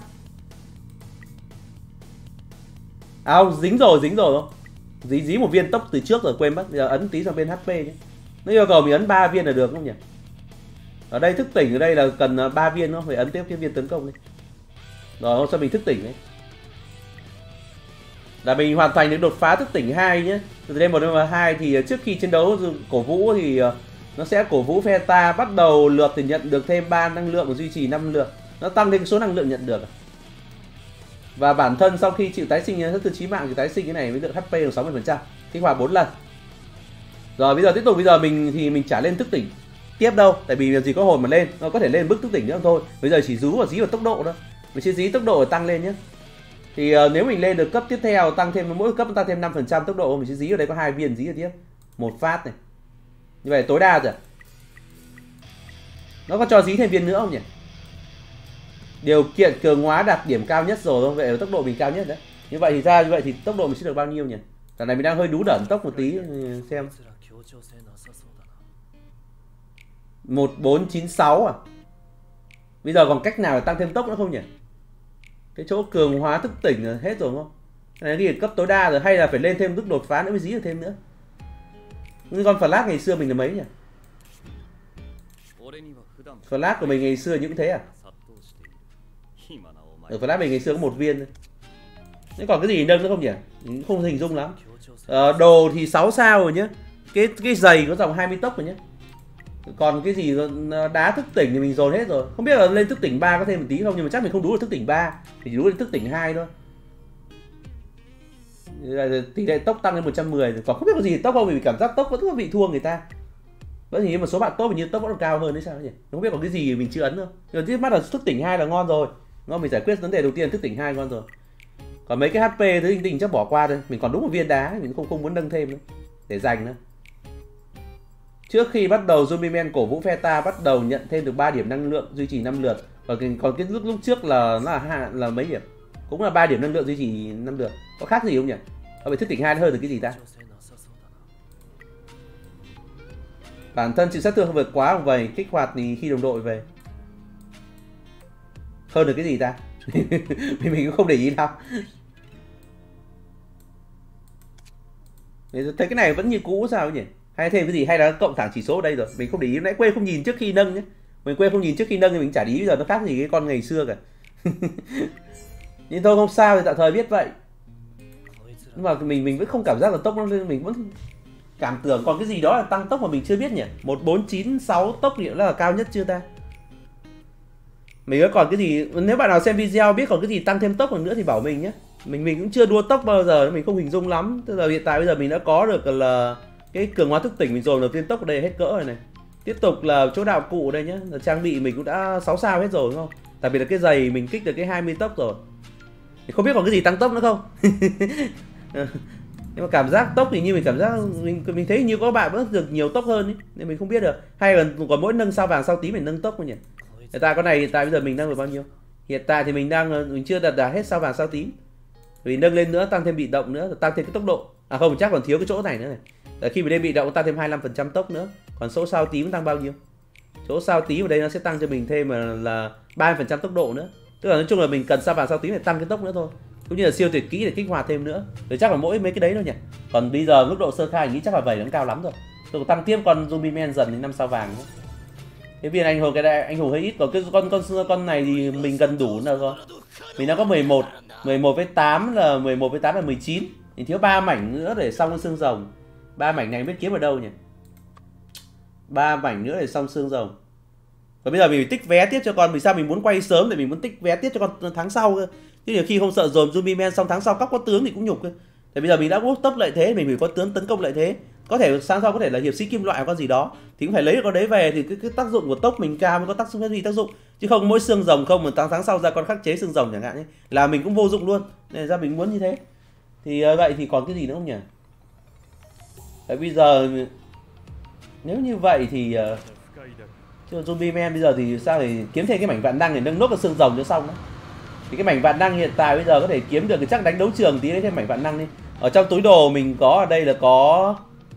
À không, dính rồi, dính rồi không? Dí dí một viên tốc từ trước rồi quên mất, bây giờ ấn tí sang bên hát pê nhé. Nó yêu cầu mình ấn ba viên là được không nhỉ? Ở đây thức tỉnh ở đây là cần ba viên nó phải ấn tiếp cái viên tấn công đi. Rồi sao mình thức tỉnh đấy. là mình hoàn thành được đột phá thức tỉnh hai nhé. Từ lên một đến hai thì trước khi chiến đấu cổ vũ thì nó sẽ cổ vũ phe ta bắt đầu lượt thì nhận được thêm ba năng lượng và duy trì năm lượt. Nó tăng lên số năng lượng nhận được. Và bản thân sau khi chịu tái sinh thất tư chí mạng thì tái sinh cái này với lượng hát pê được sáu mươi phần trăm, kích hoạt bốn lần. Rồi bây giờ tiếp tục, bây giờ mình thì mình trả lên thức tỉnh tiếp đâu, tại vì việc gì có hồn mà lên, nó có thể lên mức thức tỉnh nữa thôi. Bây giờ chỉ rú và dí vào tốc độ thôi, mình sẽ dí tốc độ để tăng lên nhé. Thì uh, nếu mình lên được cấp tiếp theo tăng thêm mỗi cấp tăng thêm năm phần trăm tốc độ, mình sẽ dí ở đây có hai viên dí ở tiếp, một phát này. Như vậy tối đa rồi. Nó có cho dí thêm viên nữa không nhỉ? Điều kiện cường hóa đạt điểm cao nhất rồi, vậy là tốc độ mình cao nhất đấy. Như vậy thì ra như vậy thì tốc độ mình sẽ được bao nhiêu nhỉ? Lần này mình đang hơi đú đẩn tốc một tí xem. một bốn chín sáu à? Bây giờ còn cách nào để tăng thêm tốc nữa không nhỉ? Cái chỗ cường hóa thức tỉnh là hết rồi không? Cái này ghi cấp tối đa rồi, hay là phải lên thêm mức đột phá nữa mới dí được thêm nữa? Nhưng con flash ngày xưa mình là mấy nhỉ? Flash của mình ngày xưa những thế à? Ở flash mình ngày xưa có một viên thôi. Thế còn cái gì nâng nữa không nhỉ? Không hình dung lắm. Ờ, đồ thì sáu sao rồi nhá. Cái cái giày có dòng hai mươi tốc rồi nhá. Còn cái gì đá thức tỉnh thì mình dồn hết rồi. Không biết là lên thức tỉnh ba có thêm một tí không, nhưng mà chắc mình không đủ được thức tỉnh ba, thì chỉ đủ được thức tỉnh hai thôi. Tỷ lệ tốc tăng lên một trăm mười rồi. Còn không biết có gì tốc không, vì cảm giác tốc vẫn bị thua người ta. Vẫn thì một số bạn tốt hình như tốc vẫn cao hơn đấy sao nhỉ? Không biết có cái gì mình chưa ấn không. Nhưng trước mắt là thức tỉnh hai là ngon rồi. Ngon, mình giải quyết vấn đề đầu tiên thức tỉnh hai ngon rồi. Còn mấy cái hát pê thứ linh tinh chắc bỏ qua thôi. Mình còn đúng một viên đá, mình không không muốn nâng thêm nữa để dành nữa. Trước khi bắt đầu Zombie Man cổ vũ phe ta bắt đầu nhận thêm được ba điểm năng lượng duy trì năm lượt. Và còn cái lúc lúc trước là nó là là mấy điểm? Cũng là ba điểm năng lượng duy trì năm lượt. Có khác gì không nhỉ? Có phải thức tỉnh hai hơn được cái gì ta? Bản thân chịu sát thương không vượt quá không vậy, kích hoạt thì khi đồng đội về. Hơn được cái gì ta? mình mình cũng không để ý đâu. Thấy cái này vẫn như cũ sao nhỉ? Hay thêm cái gì, hay là cộng thẳng chỉ số ở đây rồi. Mình không để ý, nãy quên không nhìn trước khi nâng nhé. Mình quên không nhìn trước khi nâng thì mình chả để ý bây giờ nó khác gì cái con ngày xưa cả. Nhưng thôi không sao, thì tạm thời biết vậy. Nhưng mà mình mình vẫn không cảm giác là tốc nó lên, mình vẫn cảm tưởng còn cái gì đó là tăng tốc mà mình chưa biết nhỉ. Một bốn chín sáu tốc thì là cao nhất chưa ta? Mình có còn cái gì, nếu bạn nào xem video biết còn cái gì tăng thêm tốc nữa thì bảo mình nhé. Mình mình cũng chưa đua tốc bao giờ, mình không hình dung lắm. Tức là hiện tại bây giờ mình đã có được là cái cường hóa thức tỉnh mình dồn được viên tốc ở đây hết cỡ rồi này. Tiếp tục là chỗ đạo cụ đây nhé, là trang bị mình cũng đã sáu sao hết rồi đúng không? Đặc biệt là cái giày mình kích được cái hai mươi tốc rồi. Thì không biết còn cái gì tăng tốc nữa không? Nhưng mà cảm giác tốc thì như mình cảm giác mình mình thấy như có bạn vẫn được nhiều tốc hơn ấy, nên mình không biết được. Hay là còn mỗi nâng sao vàng sao tím mình nâng tốc thôi nhỉ? Hiện tại con này hiện tại bây giờ mình đang được bao nhiêu? Hiện tại thì mình đang mình chưa đặt đạt hết sao vàng sao tím. Vì nâng lên nữa tăng thêm bị động nữa, tăng thêm cái tốc độ. À không, chắc còn thiếu cái chỗ này nữa này. Tại khi mình lên bị động tăng thêm hai mươi lăm phần trăm tốc nữa. Còn số sao tím tăng bao nhiêu? Số sao tím ở đây nó sẽ tăng cho mình thêm là ba mươi phần trăm tốc độ nữa. Tức là nói chung là mình cần sao vàng sao tím để tăng cái tốc nữa thôi. Cũng như là siêu tuyệt kỹ để kích hoạt thêm nữa. Rồi chắc là mỗi mấy cái đấy thôi nhỉ. Còn bây giờ mức độ sơ khai nghĩ chắc là bảy nó cao lắm rồi. Rồi tăng tiếp con Zombie Man dần đến năm sao vàng nữa. Cái viên anh hùng cái này anh hùng hơi ít, còn cái con con con này thì mình gần đủ rồi rồi. Mình đã có mười một, mười một với tám là mười một với tám là mười chín. Thì thiếu ba mảnh nữa để xong cái xương rồng. ba mảnh này biết kiếm ở đâu nhỉ? ba mảnh nữa để xong xương rồng. Và bây giờ mình tích vé tiếp cho con, vì sao mình muốn quay sớm để mình muốn tích vé tiếp cho con tháng sau cơ. Chứ nhiều khi không sợ dồn Zombie Man xong tháng sau cóc có tướng thì cũng nhục cơ. Thì bây giờ mình đã bút tốc lợi thế, mình phải có tướng tấn công lợi thế. Có thể sáng sau có thể là hiệp sĩ kim loại hoặc con gì đó thì cũng phải lấy được con đấy về, thì cái, cái tác dụng của tốc mình cao mới có tác dụng cái gì tác dụng, chứ không mỗi xương rồng không mà tháng tháng sau ra con khắc chế xương rồng chẳng hạn ấy, là mình cũng vô dụng luôn. Nên ra mình muốn như thế. Thì uh, vậy thì còn cái gì nữa không nhỉ? Tại bây giờ nếu như vậy thì uh, Zombie Man bây giờ thì sao để kiếm thêm cái mảnh vạn năng để nâng nốt cái xương rồng cho xong đó. Thì cái mảnh vạn năng hiện tại bây giờ có thể kiếm được thì chắc đánh đấu trường tí lấy thêm mảnh vạn năng đi. Ở trong túi đồ mình có ở đây là có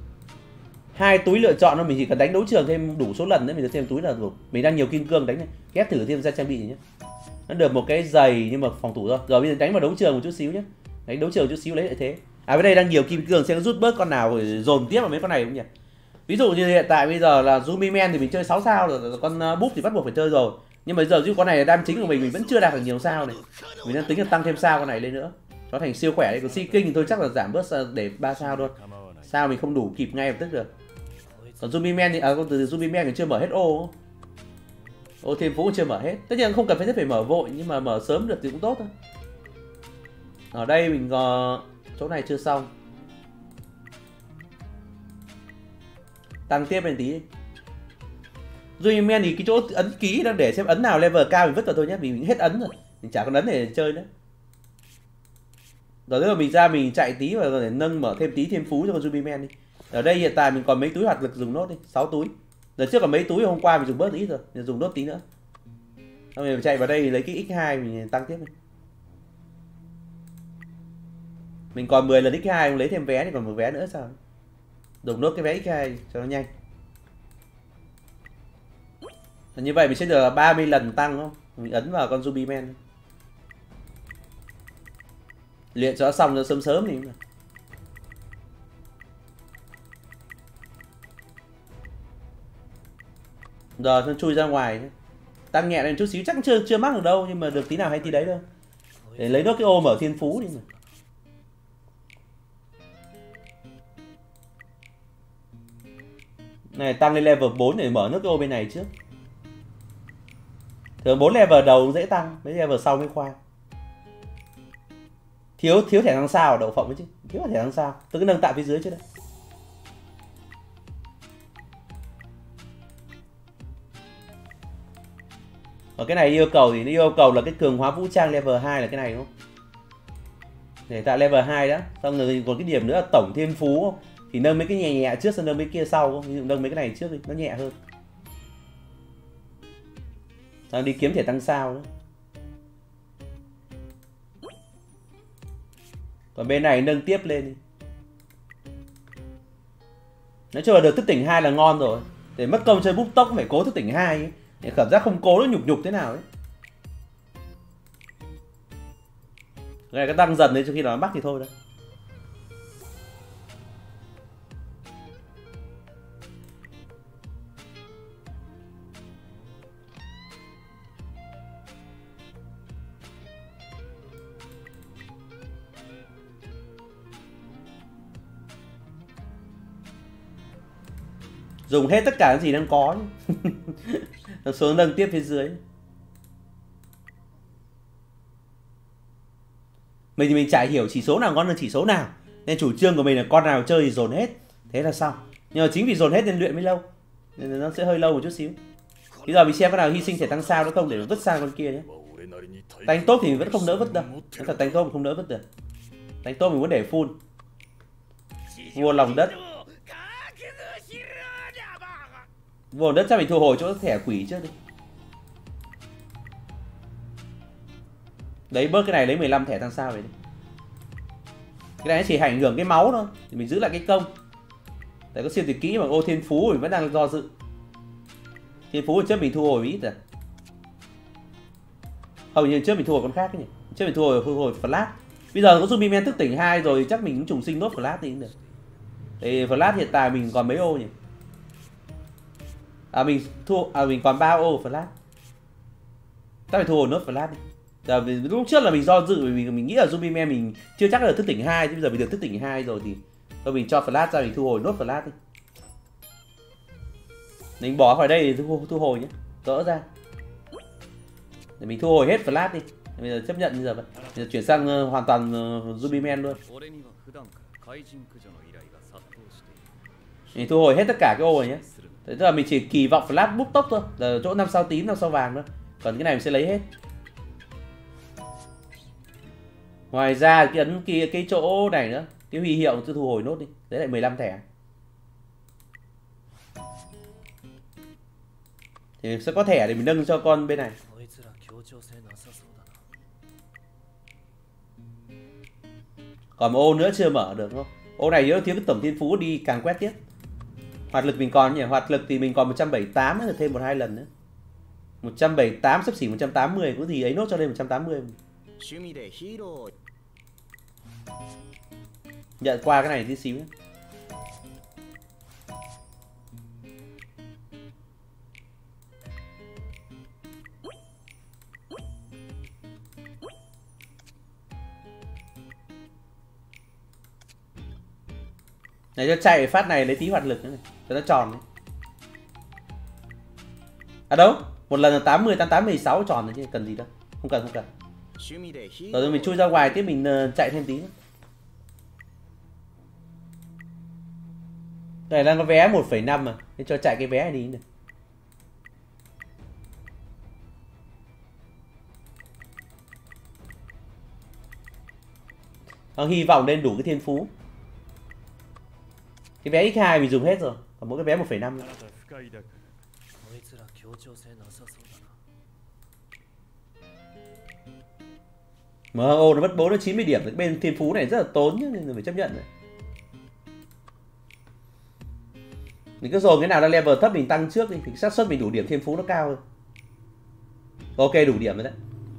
hai túi lựa chọn, mình chỉ cần đánh đấu trường thêm đủ số lần nữa mình được thêm túi là đủ. Mình đang nhiều kim cương đánh này, ghép thử thêm ra trang bị nhé. Nó được một cái giày nhưng mà phòng thủ thôi. Rồi bây giờ đánh vào đấu trường một chút xíu nhé. Đánh đấu trường chút xíu lấy lại thế. À bên đây đang nhiều kim cương, xem rút bớt con nào rồi dồn tiếp vào mấy con này không nhỉ? Ví dụ như hiện tại bây giờ là Zombie Man thì mình chơi sáu sao rồi, con búp thì bắt buộc phải chơi rồi. Nhưng mà giờ chứ con này là đam chính của mình, mình vẫn chưa đạt được nhiều sao này. Mình đang tính là tăng thêm sao con này lên nữa. Nó thành siêu khỏe đấy. Còn Si King thì thôi chắc là giảm bớt để ba sao thôi. Sao mình không đủ kịp ngay lập tức được. Còn Zubiman thì à con từ Zubiman còn chưa mở hết ô. Ô thiên phú còn chưa mở hết. Tất nhiên không cần phải phải mở vội, nhưng mà mở sớm được thì cũng tốt thôi. Ở đây mình có chỗ này chưa xong. Tăng tiếp lên tí đi. Zubiman thì cái chỗ ấn ký đang để xem ấn nào level cao mình vứt vào thôi nhé, vì mình hết ấn rồi. Mình chả còn ấn để chơi nữa. Rồi tức là mình ra mình chạy tí và để nâng mở thêm tí thiên phú cho con Zubiman đi. Ở đây hiện tại mình còn mấy túi hoạt lực dùng nốt đi, sáu túi. Đợt trước còn mấy túi hôm qua mình dùng bớt ít rồi, mình dùng nốt tí nữa. Xong mình chạy vào đây lấy cái x hai mình tăng tiếp đi. Mình còn mười lần x hai, lấy thêm vé thì còn một vé nữa sao? Dùng nốt cái vé x hai cho nó nhanh. Như vậy mình sẽ được ba mươi lần tăng không? Mình ấn vào con Zubiman. Luyện cho nó xong cho sớm sớm thì. Rồi nó chui ra ngoài. Tăng nhẹ lên chút xíu, chắc chưa chưa mắc được đâu, nhưng mà được tí nào hay tí đấy thôi. Để lấy nốt cái ô mở thiên phú đi mà. Này tăng lên level bốn để mở nốt cái ô bên này trước. Thường bốn level đầu dễ tăng, mấy level sau mới khoan. Thiếu thiếu thẻ thăng sao ở đậu phộng ấy chứ, thiếu thẻ thăng sao. Tôi cứ nâng tạm phía dưới chứ đấy. Ở cái này yêu cầu thì nó yêu cầu là cái cường hóa vũ trang level hai là cái này đúng không? Để tạo level hai đó. Xong rồi còn cái điểm nữa là tổng thiên phú không? Thì nâng mấy cái nhẹ nhẹ trước xong nâng mấy kia sau không? Ví dụ nâng mấy cái này trước đi, nó nhẹ hơn. Xong đi kiếm thể tăng sao nữa. Còn bên này nâng tiếp lên đi. Nói chung là được thức tỉnh hai là ngon rồi. Để mất công chơi bút tốc phải cố thức tỉnh hai ấy. Để cảm giác không cố nó nhục nhục thế nào ấy. Cái này cái tăng dần đấy, cho khi nào nó mắc thì thôi đấy. Dùng hết tất cả những gì đang có. Nó xuống nâng tiếp phía dưới. Mình thì mình chả hiểu chỉ số nào ngon hơn chỉ số nào, nên chủ trương của mình là con nào chơi thì dồn hết. Thế là xong. Nhưng mà chính vì dồn hết nên luyện mới lâu, nên nó sẽ hơi lâu một chút xíu. Bây giờ mình xem cái nào hy sinh thể tăng sao nữa không để vứt sang con kia nhé. Đánh tốt thì vẫn không đỡ vứt đâu. Nó thật đánh tốt mình không đỡ vứt được. Đánh tốt mình muốn để full. Vua lòng đất. Vua đất chắc mình thu hồi chỗ thẻ quỷ trước đi. Đấy bớt cái này lấy mười lăm thẻ tăng sao về đi. Cái này chỉ ảnh hưởng cái máu thôi, thì mình giữ lại cái công. Tại có siêu tuyệt kỹ mà ô thiên phú mình vẫn đang do dự. Thiên phú trước mình thu hồi ít rồi. Không, như trước mình thu hồi con khác nhỉ. Trước mình thu hồi thu hồi flash. Bây giờ có Zubiman thức tỉnh hai rồi, chắc mình cũng trùng sinh nốt flash thì cũng được. Thì flash hiện tại mình còn mấy ô nhỉ? À mình thu à mình còn ba ô flash. Chắc phải thu hồi nốt flash đi. Giờ lúc trước là mình do dự vì mình, mình nghĩ là Zubiman mình chưa chắc là được thức tỉnh hai, chứ bây giờ mình được thức tỉnh hai rồi thì thôi mình cho flash ra, mình thu hồi nốt flash đi. Mình bỏ khỏi đây thì thu, thu hồi nhé, gỡ ra. Để mình thu hồi hết flash đi. Bây giờ chấp nhận bây giờ vậy. Bây giờ chuyển sang uh, hoàn toàn uh, Zubiman luôn. Mình thu hồi hết tất cả cái ô này nhé. Thế tức là mình chỉ kỳ vọng flash bút tốc thôi, là chỗ năm sao tím, năm sao vàng thôi. Còn cái này mình sẽ lấy hết. Ngoài ra cái ấn kia cái chỗ này nữa, cái huy hiệu tôi thu hồi nốt đi, đấy lại mười lăm thẻ. Thì sẽ có thẻ để mình nâng cho con bên này. Còn một ô nữa chưa mở được không? Ô này nếu thiếu cái tổng thiên phú đi càng quét tiếp. Hoạt lực mình còn nhỉ, hoạt lực thì mình còn một trăm bảy mươi tám nữa, thêm một hai lần nữa. một trăm bảy mươi tám sắp xỉ một trăm tám mươi, có gì ấy nốt cho lên một trăm tám mươi. Nhận qua cái này tí xíu nhé. Này cho chạy phát này lấy tí hoạt lực nữa này, cho nó tròn đấy. À đâu, một lần là tám mươi, tám tám mười sáu tròn rồi chứ cần gì đâu. Không cần không cần. Rồi mình chui ra ngoài tiếp mình chạy thêm tí nữa. Này đang có vé một phẩy năm mà, nên cho chạy cái vé này đi này. Nó hy vọng lên đủ cái thiên phú. Cái vé ích hai mình dùng hết rồi, còn mỗi cái vé một phẩy năm. em ô nó mất bốn đến chín mươi điểm, bên thiên phú này rất là tốn nhá, nên phải chấp nhận rồi. Mình cứ dồn cái nào đang level thấp mình tăng trước đi, thì xác suất mình đủ điểm thiên phú nó cao hơn. Ok, đủ điểm rồi đấy.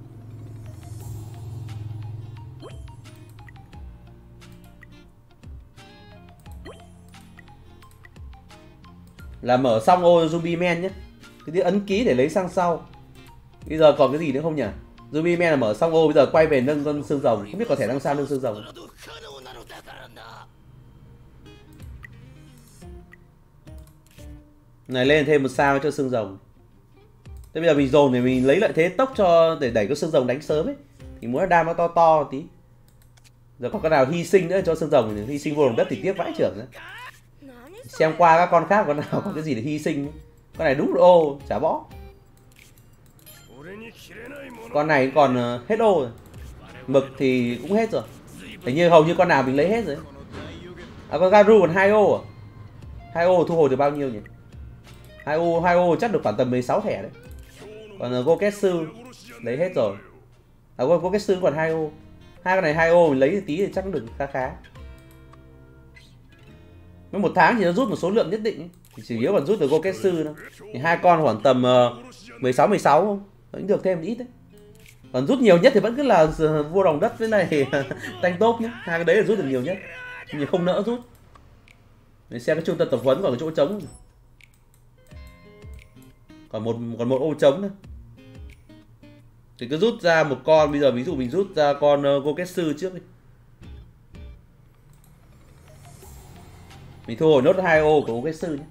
Là mở xong ô Zombie Man nhé. Cái tí ấn ký để lấy sang sau. Bây giờ còn cái gì nữa không nhỉ? Zombie Man là mở xong ô, bây giờ quay về nâng con xương rồng. Không biết có thể nâng sao nâng xương rồng. Này lên thêm một sao cho xương rồng. Thế bây giờ mình dồn để mình lấy lợi thế tốc cho để đẩy cái xương rồng đánh sớm ấy. Thì muốn đam nó to to tí. Giờ có cái nào hy sinh nữa cho xương rồng thì hy sinh vô lòng đất thì tiếc vãi trưởng nữa. Xem qua các con khác con nào có cái gì để hy sinh ấy. Con này đúng ô chả bỏ. Con này còn uh, hết ô rồi. Mực thì cũng hết rồi. Hình như hầu như con nào mình lấy hết rồi. À con Garu còn hai ô à? hai ô thu hồi được bao nhiêu nhỉ? hai ô hai ô chắc được khoảng tầm mười sáu thẻ đấy. Còn uh, Goketsu lấy hết rồi. À Goketsu còn hai ô. Hai con này hai ô mình lấy tí thì chắc cũng được khá khá. Mới một tháng thì nó rút một số lượng nhất định ấy. Thì chỉ yếu còn rút được Goketsu thôi. Thì hai con khoảng tầm uh, mười sáu mười sáu không? Vẫn được thêm một ít đấy. Còn rút nhiều nhất thì vẫn cứ là vua đồng đất với này tanh top nhé. Hai cái đấy là rút được nhiều nhất. Nhưng không nỡ rút. Để xem cái trung tâm tập huấn còn cái chỗ trống. Còn một còn một ô trống nữa. Thì cứ rút ra một con, bây giờ ví dụ mình rút ra con uh, Goketsu trước đi. Mình thu hồi nốt hai ô của Goketsu nhé.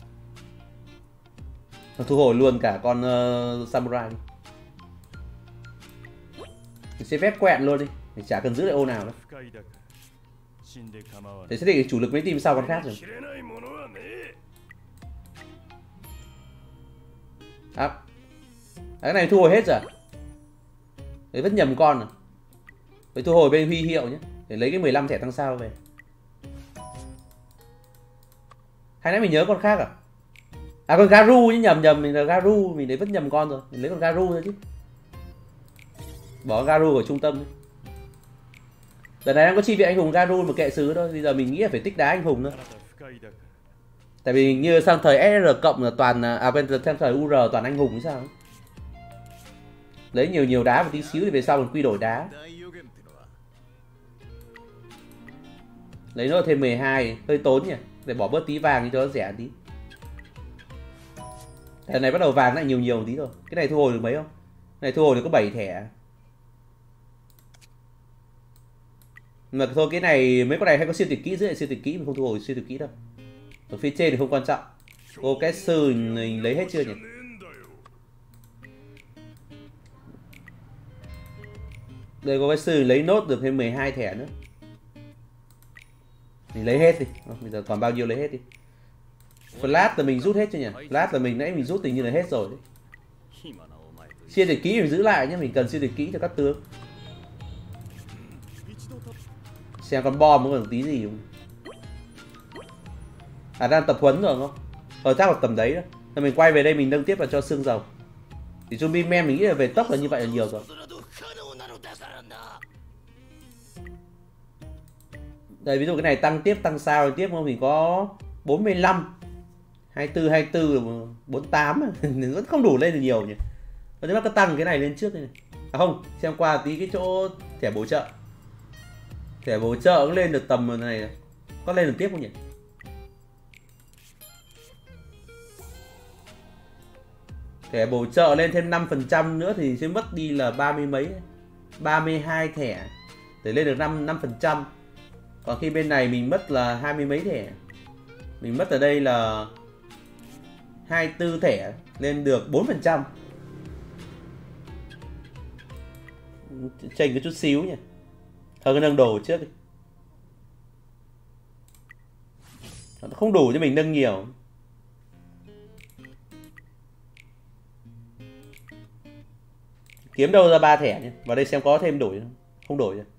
Thu hồi luôn cả con uh, Samurai đi. Mình sẽ phép quẹn luôn đi. Mình chả cần giữ lại ô nào nữa. Để xác định chủ lực mấy team sau con khác rồi. À, cái này thu hồi hết rồi. Đấy vẫn nhầm con rồi. Phải thu hồi bên huy hiệu nhé. Để lấy cái mười lăm thẻ tăng sao về. Hay nãy mình nhớ con khác à? À con Garu chứ, nhầm nhầm mình là Garu, mình đấy vẫn nhầm con rồi. Mình lấy con Garu thôi chứ. Bỏ Garu ở trung tâm ấy. Lần này em có chi viện anh hùng Garu một kệ sứ thôi. Bây giờ mình nghĩ là phải tích đá anh hùng nữa. Tại vì như sang thời ét rờ cộng là toàn, à bên sang thời u rờ toàn anh hùng hay sao ấy. Lấy nhiều nhiều đá một tí xíu thì về sau mình quy đổi đá. Lấy nó thêm mười hai, hơi tốn nhỉ. Để bỏ bớt tí vàng cho nó rẻ tí. Lần này bắt đầu vàng lại nhiều nhiều một tí rồi. Cái này thu hồi được mấy không? Cái này thu hồi được có bảy thẻ. Mà thôi cái này mấy con này hay có siêu tuyệt kỹ, dưới lại siêu tuyệt kỹ mình không thu hồi siêu tuyệt kỹ đâu. Ở phía trên thì không quan trọng. Ô cái sư mình lấy hết chưa nhỉ? Đây có cái sư lấy nốt được thêm mười hai thẻ nữa. Mình lấy hết đi. Bây giờ còn bao nhiêu lấy hết đi. Flash là mình rút hết chưa nhỉ? Flash là mình nãy mình rút tình như là hết rồi đấy. Siêu tuyệt kỹ mình giữ lại nhé, mình cần siêu tuyệt kỹ cho các tướng. Xem con bom có còn tí gì không? À đang tập huấn rồi không? Ờ chắc là tầm đấy đó. Rồi mình quay về đây mình nâng tiếp là cho xương rồng. Thì Zombie Man mình nghĩ là về tốc là như vậy là nhiều rồi. Đây ví dụ cái này tăng tiếp tăng sao tiếp không? Mình có bốn mươi lăm, hai mươi tư, hai mươi tư, bốn mươi tám vẫn không đủ lên được nhiều nhỉ. Và nếu mà cứ tăng cái này lên trước này. À không, xem qua tí cái chỗ thẻ bổ trợ. Thẻ bổ trợ cũng lên được tầm này. Có lên được tiếp không nhỉ? Thẻ bổ trợ lên thêm năm phần trăm nữa thì sẽ mất đi là ba mươi mấy. ba mươi hai thẻ để lên được năm phần trăm. Còn khi bên này mình mất là hai mươi mấy thẻ. Mình mất ở đây là hai mươi tư thẻ lên được bốn phần trăm. Chênh cái chút xíu nhỉ. Thôi cái nâng đồ trước đi. Nó không đủ cho mình nâng nhiều. Kiếm đâu ra ba thẻ nhé. Vào đây xem có thêm đổi không? Không đổi rồi.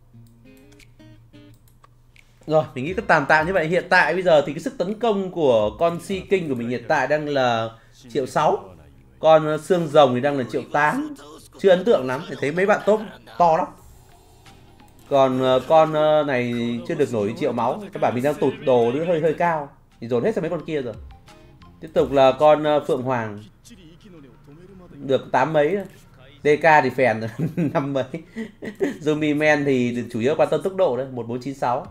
Rồi, mình nghĩ cứ tạm tạm như vậy. Hiện tại bây giờ thì cái sức tấn công của con Sea King của mình hiện tại đang là triệu sáu. Con xương rồng thì đang là triệu tám. Chưa ấn tượng lắm, thấy mấy bạn top to lắm. Còn con này chưa được nổi triệu máu. Các bạn mình đang tụt đồ nữa hơi hơi cao. Thì dồn hết sang mấy con kia rồi. Tiếp tục là con Phượng Hoàng. Được tám mấy. đê ca thì phèn rồi, năm mấy. Zombie Man thì chủ yếu quan tâm tốc độ đấy, một bốn chín sáu.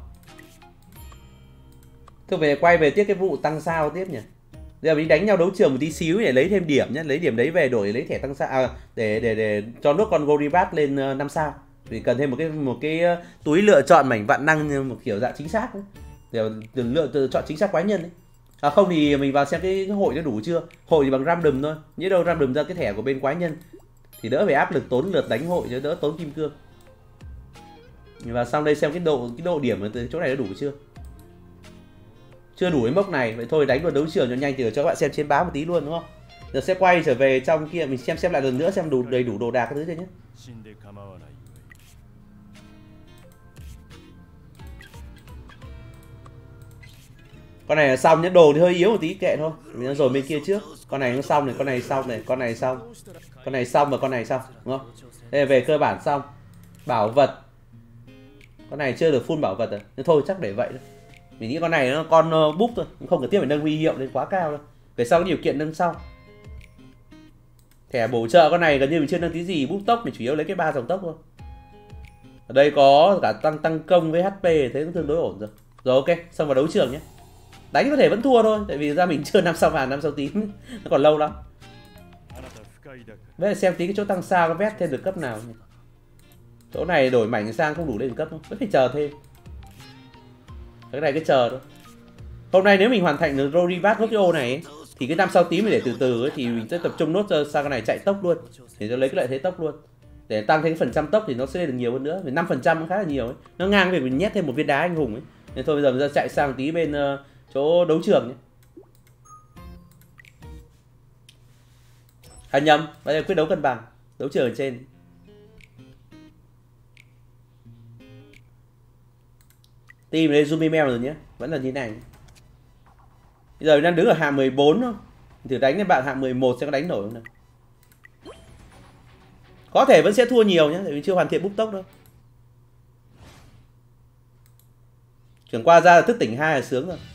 Thôi về quay về tiếp cái vụ tăng sao tiếp nhỉ. Giờ mình đánh nhau đấu trường một tí xíu để lấy thêm điểm nhé, lấy điểm đấy về đổi lấy thẻ tăng sao à, để để để cho nốt con Goribat lên năm sao. Vì cần thêm một cái một cái túi lựa chọn mảnh vạn năng một kiểu dạng chính xác đấy. Để đừng lựa tự chọn chính xác quái nhân đấy. À không thì mình vào xem cái, cái hội nó đủ chưa. Hội thì bằng random thôi, nhớ đâu random ra cái thẻ của bên quái nhân thì đỡ phải áp lực tốn lượt đánh hội chứ đỡ tốn kim cương. Và xong đây xem cái độ cái độ điểm ở chỗ này nó đủ chưa. Chưa đủ cái mốc này, vậy thôi đánh vào đấu trường cho nhanh thì cho các bạn xem trên báo một tí luôn đúng không? Giờ sẽ quay trở về trong kia mình xem xem lại lần nữa xem đủ đầy đủ đồ đạc cái thứ chưa nhé. Con này là xong nhé, đồ thì hơi yếu một tí kệ thôi. Mình rồi bên kia trước. Con này nó xong này, con này xong này, con này xong. Con này xong và con này xong, đúng không? Đây về cơ bản xong. Bảo vật. Con này chưa được full bảo vật rồi. Nhưng thôi chắc để vậy thôi. Mình nghĩ con này nó con uh, búp thôi, không cần thiết phải nâng huy hiệu lên quá cao đâu. Về sau cái điều kiện nâng sau. Thẻ bổ trợ con này gần như mình chưa nâng tí gì, búp tốc mình chủ yếu lấy cái ba dòng tốc thôi. Ở đây có cả tăng tăng công với hát pê, thấy cũng tương đối ổn rồi. Rồi ok, xong vào đấu trường nhé. Đánh có thể vẫn thua thôi, tại vì ra mình chưa năm sao vàng, năm sao tím, nó còn lâu lắm. Bây giờ xem tí cái chỗ tăng sao có vét thêm được cấp nào nhỉ? Chỗ này đổi mảnh sang không đủ lên cấp không? Vẫn phải chờ thêm. Cái này cái chờ thôi. Hôm nay nếu mình hoàn thành được Roribat gốc cái ô này ấy, thì cái năm sao tím mình để từ từ ấy, thì mình sẽ tập trung nốt sang cái này chạy tốc luôn. Để cho lấy cái lợi thế tốc luôn. Để tăng thêm cái phần trăm tốc thì nó sẽ lên được nhiều hơn nữa. Vì năm phần trăm cũng khá là nhiều ấy. Nó ngang việc mình nhét thêm một viên đá anh hùng ấy. Nên thôi bây giờ mình ra chạy sang tí bên uh, chỗ đấu trường nhé. À nhầm, bây giờ quyết đấu cân bằng. Đấu trường ở trên. Team đây Zombie Man rồi nhé. Vẫn là như này. Bây giờ mình đang đứng ở hạng mười bốn thôi. Thử đánh với bạn hạng mười một xem có đánh nổi không nào. Có thể vẫn sẽ thua nhiều nhé, tại vì chưa hoàn thiện búp tốc đâu. Chuyển qua ra là thức tỉnh hai là sướng rồi.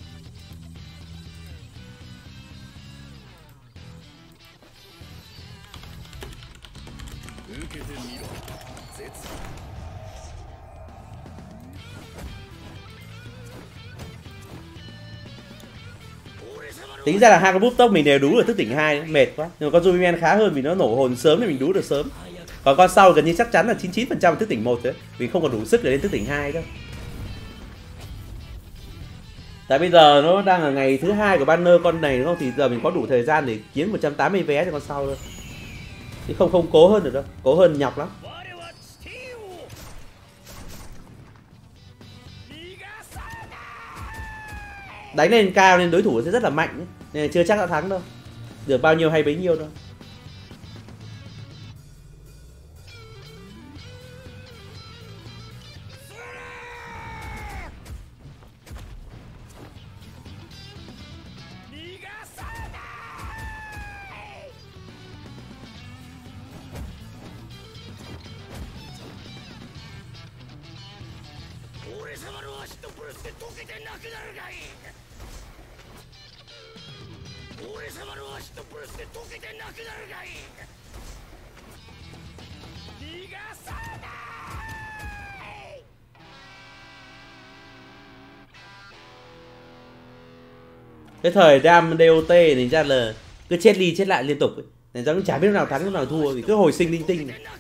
Tính ra là hai con búp tốc mình đều đú được thức tỉnh hai, mệt quá. Nhưng mà con Zombie Man khá hơn vì nó nổ hồn sớm thì mình đú được sớm. Còn con sau gần như chắc chắn là chín mươi chín phần trăm thức tỉnh một rồi. Mình không còn đủ sức để lên thức tỉnh hai đâu. Tại bây giờ nó đang là ngày thứ hai của banner con này đúng không? Thì giờ mình có đủ thời gian để kiếm một trăm tám mươi vé cho con sau thôi. Chứ không không cố hơn được đâu, cố hơn nhọc lắm. Đánh lên cao nên đối thủ sẽ rất là mạnh ấy. Nên chưa chắc đã thắng đâu. Được bao nhiêu hay bấy nhiêu đâu. Cái thời đam đê ô tê thì ra là cứ chết đi chết lại liên tục ấy. Nên ra cũng chả biết lúc nào thắng lúc nào thua vì cứ hồi sinh linh tinh này.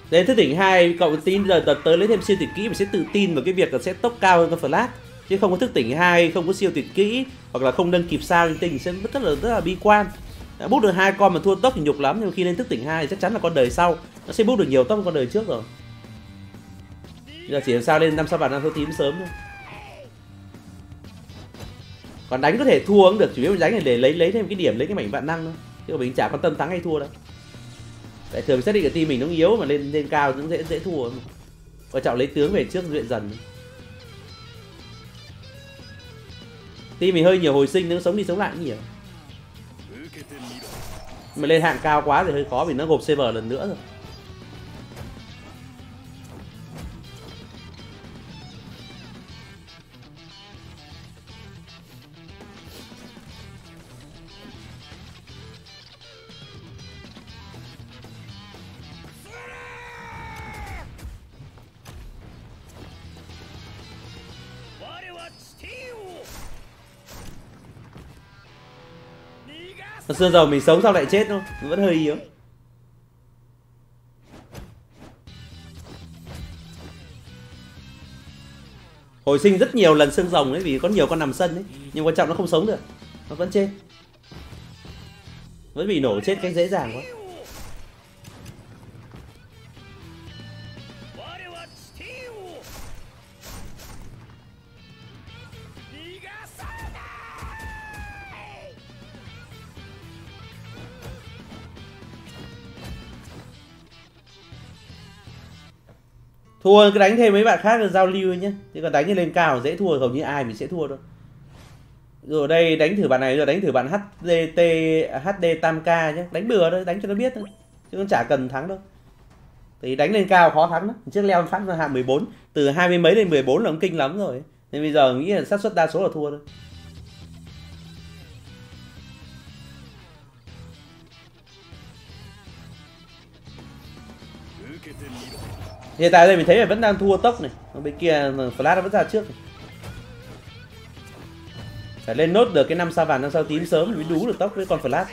Đến thức tỉnh hai cậu tin giờ đợt tới lấy thêm siêu tuyệt kỹ mình sẽ tự tin vào cái việc là sẽ tốc cao hơn con Flash, chứ không có thức tỉnh hai, không có siêu tuyệt kỹ hoặc là không nâng kịp sao linh tinh sẽ rất là rất là bi quan. Đã bút được hai con mà thua tốc thì nhục lắm, nhưng khi lên thức tỉnh hai thì chắc chắn là con đời sau nó sẽ bút được nhiều tốc hơn con đời trước rồi. Bây giờ chỉ làm sao lên năm sao vàng năm sao tím sớm thôi. Còn đánh có thể thua cũng được, chủ yếu đánh là để lấy lấy thêm cái điểm, lấy cái mảnh vạn năng thôi, chứ mình chả quan tâm thắng hay thua đâu. Tại thường xác định cái team mình nó yếu mà lên lên cao cũng dễ dễ thua. Quan trọng lấy tướng về trước luyện dần. Team mình hơi nhiều hồi sinh, nó sống đi sống lại cũng nhiều. Mà lên hạng cao quá thì hơi khó vì nó gộp server lần nữa rồi. Xưa giờ mình sống sao lại chết không? Vẫn hơi yếu. Hồi sinh rất nhiều lần xương rồng ấy vì có nhiều con nằm sân ấy, nhưng quan trọng nó không sống được, nó vẫn chết, vẫn bị nổ chết cách dễ dàng quá. Thua cứ đánh thêm mấy bạn khác là giao lưu nhé, chứ còn đánh lên cao dễ thua, hầu như ai mình sẽ thua đâu. Rồi đây đánh thử bạn này, rồi đánh thử bạn hát đê tê hát đê tam ca nhé, đánh bừa thôi, đánh cho nó biết thôi, chứ cũng chả cần thắng đâu. Thì đánh lên cao khó thắng đó. Trước leo phát ra hạng mười bốn, từ hai mươi mấy lên mười bốn là cũng kinh lắm rồi. Nên bây giờ nghĩ là xác suất đa số là thua thôi. Hiện tại đây mình thấy là vẫn đang thua tốc này, bên kia Flash nó vẫn ra trước này. Phải lên nốt được cái năm sao vàng năm sao tím sớm mới đú được tốc với con Flash.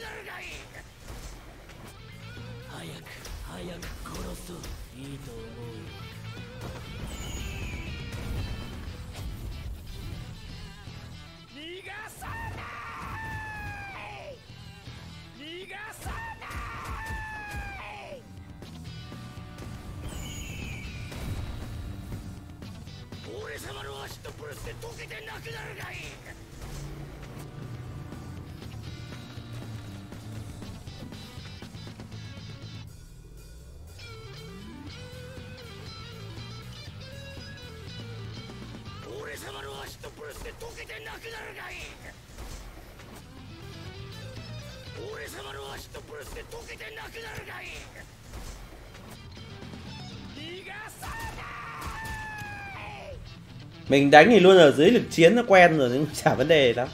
Mình đánh thì luôn ở dưới lực chiến nó quen rồi nhưng chả vấn đề lắm.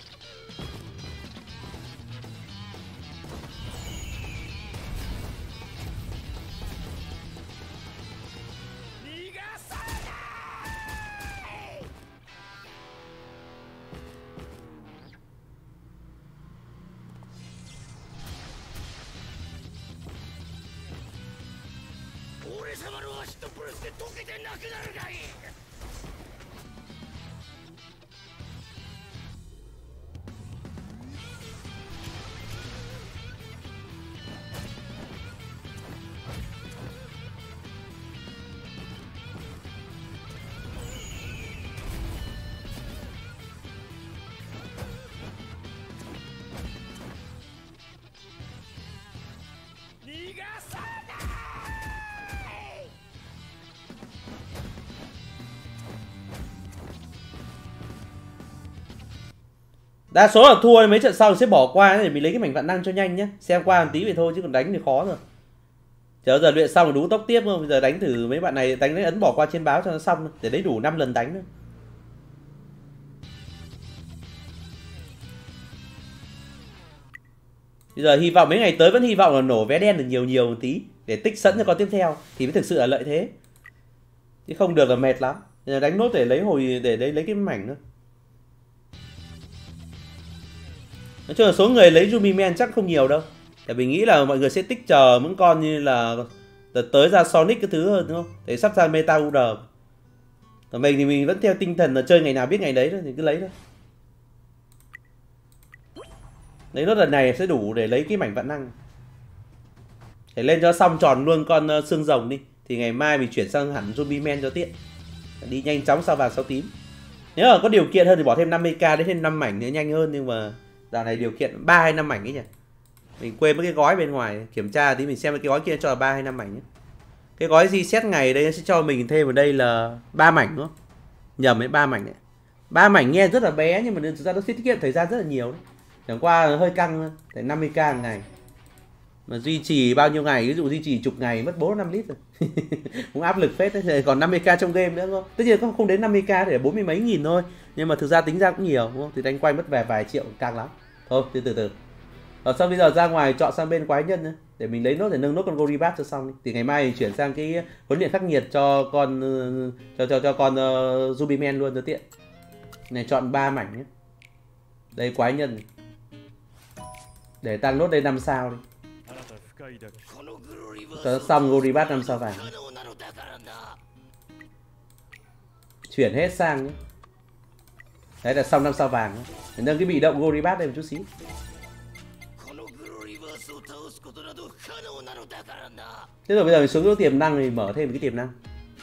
Đa số là thua, mấy trận sau sẽ bỏ qua để mình lấy cái mảnh vạn năng cho nhanh nhé. Xem qua một tí vậy thôi chứ còn đánh thì khó rồi. Chờ giờ luyện xong rồi đú tốc tiếp không? Bây giờ đánh thử mấy bạn này, đánh lấy ấn bỏ qua trên báo cho nó xong để lấy đủ năm lần đánh nữa. Bây giờ hy vọng mấy ngày tới vẫn hy vọng là nổ vé đen được nhiều nhiều một tí để tích sẵn cho con tiếp theo thì mới thực sự là lợi thế. Chứ không được là mệt lắm. Bây giờ đánh nốt để lấy hồi để lấy lấy cái mảnh nữa. Nói chung là số người lấy Ruby Man chắc không nhiều đâu. Tại vì nghĩ là mọi người sẽ tích chờ những con như là Đợt tới ra Sonic cái thứ hơn đúng không? Để sắp ra Meta u rờ. Còn mình thì mình vẫn theo tinh thần là chơi ngày nào biết ngày đấy thôi, thì cứ lấy thôi. Lấy nốt lần này sẽ đủ để lấy cái mảnh vạn năng. Để lên cho xong tròn luôn con uh, xương rồng đi. Thì ngày mai mình chuyển sang hẳn Zombie Man cho tiện. Đi nhanh chóng sao vàng sao tím. Nếu mà có điều kiện hơn thì bỏ thêm năm mươi k đến thêm năm mảnh nữa nhanh hơn. Nhưng mà dạo này điều kiện ba hay năm mảnh ấy nhỉ. Mình quên mất cái gói bên ngoài. Kiểm tra tí mình xem cái gói kia cho là ba hay năm mảnh nhé. Cái gói reset ngày đây sẽ cho mình thêm vào đây là ba mảnh đúng không? Nhầm ấy, ba mảnh ấy. ba mảnh nghe rất là bé nhưng mà thực ra nó tiết kiệm thời gian rất là nhiều đấy. Chẳng qua nó hơi căng hơn, tại năm mươi k một ngày. Mà duy trì bao nhiêu ngày, ví dụ duy trì chục ngày mất bốn năm lít rồi. Cũng áp lực phết đấy, còn năm mươi k trong game nữa đúng không? Tất nhiên không đến năm mươi k để bốn mươi mấy nghìn thôi, nhưng mà thực ra tính ra cũng nhiều đúng không? Thì đánh quay mất về vài triệu căng lắm. Thôi từ từ từ. Rồi sau bây giờ ra ngoài chọn sang bên quái nhân nữa, để mình lấy nốt để nâng nốt con Goribat cho xong đi. Thì ngày mai mình chuyển sang cái huấn luyện khắc nghiệt cho con cho cho cho con uh, Ruby Man luôn cho tiện. Này chọn ba mảnh nhé. Đây quái nhân. Để tăng nốt đây năm sao đi. Cho xong Goribat năm sao vàng. Chuyển hết sang nhé. Đấy là xong năm sao vàng. Để nâng cái bị động Goribat đây một chút xíu. Thế rồi bây giờ mình xuống chỗ tiềm năng thì mở thêm một cái tiềm năng.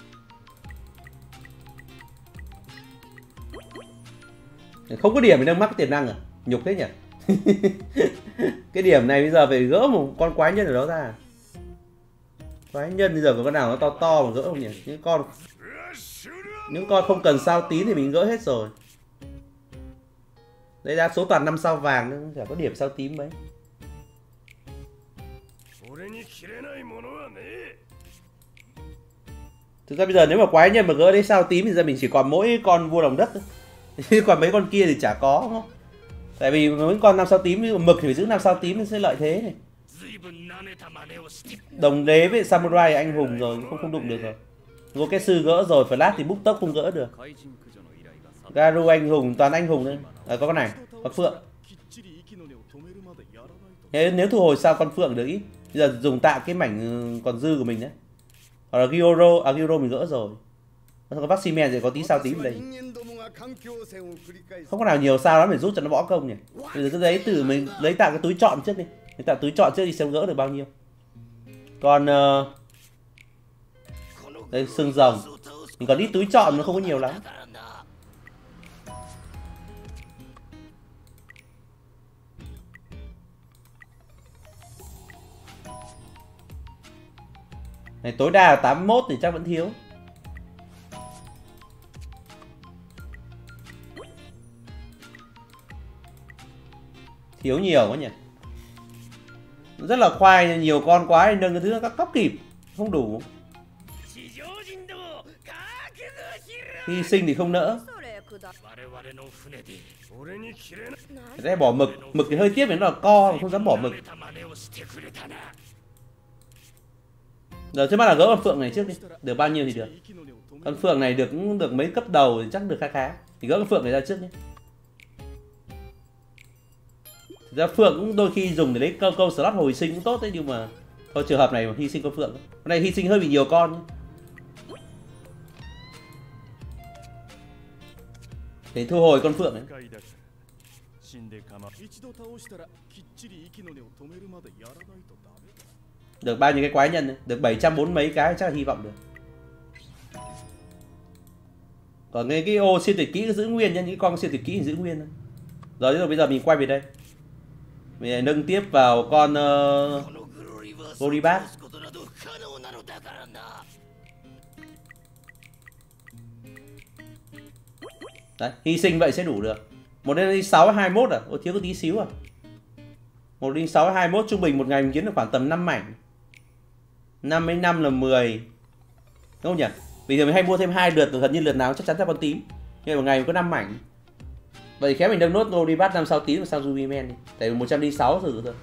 Không có điểm thì nâng mắc cái tiềm năng à? Nhục thế nhỉ? Cái điểm này bây giờ phải gỡ một con quái nhân ở đó ra. Quái nhân bây giờ có con nào nó to to mà gỡ không nhỉ? Những con những con không cần sao tín thì mình gỡ hết rồi. Đây đa số toàn năm sao vàng nữa, chả có điểm sao tím mấy. Thực ra bây giờ nếu mà quái nhân mà gỡ đấy sao tím thì ra mình chỉ còn mỗi con vua lòng đất thôi. Còn mấy con kia thì chả có đúng không? Tại vì mấy con năm sao tím như mực thì phải giữ năm sao tím sẽ lợi thế này. Đồng đế với samurai anh hùng rồi, không không đụng được rồi. Ngô cái sư gỡ rồi, flash thì búc tốc không gỡ được. Garu anh hùng, toàn anh hùng thôi. À, có con này, con phượng. Nếu, nếu thu hồi sao con phượng được ít. Bây giờ dùng tạm cái mảnh còn dư của mình đấy. Hoặc là Gyoro, à Gyoro mình gỡ rồi. Có Vaximen thì có tí sao tím ở đây. Không có nào nhiều sao lắm để giúp cho nó bỏ công nhỉ. Bây giờ cứ lấy từ mình lấy tạo cái túi chọn trước đi. Lấy tạo túi chọn trước đi xem gỡ được bao nhiêu. Còn uh... đây xương rồng. Mình còn ít túi chọn nó không có nhiều lắm. Này tối đa là tám mươi mốt thì chắc vẫn thiếu. Thiếu nhiều quá nhỉ. Rất là khoai, nhiều con quá nâng cái thứ nó các cóc kịp. Không đủ. Hy sinh thì không nỡ. Đây bỏ mực. Mực thì hơi tiếc vì nó là co, không dám bỏ mực. Giờ trước mắt là gỡ con phượng này trước đi. Được bao nhiêu thì được. Con phượng này được cũng được mấy cấp đầu thì chắc được khá khá. Thì gỡ con phượng này ra trước nhé. Thực ra phượng cũng đôi khi dùng để lấy câu câu slot hồi sinh cũng tốt đấy, nhưng mà thôi trường hợp này mà hy sinh con phượng. Con này hy sinh hơi bị nhiều con nhé. Để thu hồi con phượng ấy. Được bao nhiêu cái quái nhân ấy? Được bảy trăm bốn mươi mấy cái chắc là hy vọng được. Còn cái, cái ô siêu tuyệt kỹ giữ nguyên nhá, những con siêu tuyệt kỹ giữ nguyên thôi. Rồi, rồi bây giờ mình quay về đây. Mình nâng tiếp vào con uh, Goribat. Đấy, hy sinh vậy sẽ đủ được. Một đến sáu hai mốt à? Ôi thiếu có tí xíu à. Một đến sáu hai mốt trung bình một ngày mình kiếm được khoảng tầm năm mảnh. năm mươi năm là mười. Đúng không nhỉ? Bình thường mình hay mua thêm hai lượt, gần như lượt nào chắc chắn ra con tím. Nhưng mà một ngày mình có năm mảnh. Vậy khéo mình nâng nốt Goribat năm sao tím và sao Ruby Man đi. Tại vì một trăm lẻ sáu thử thôi.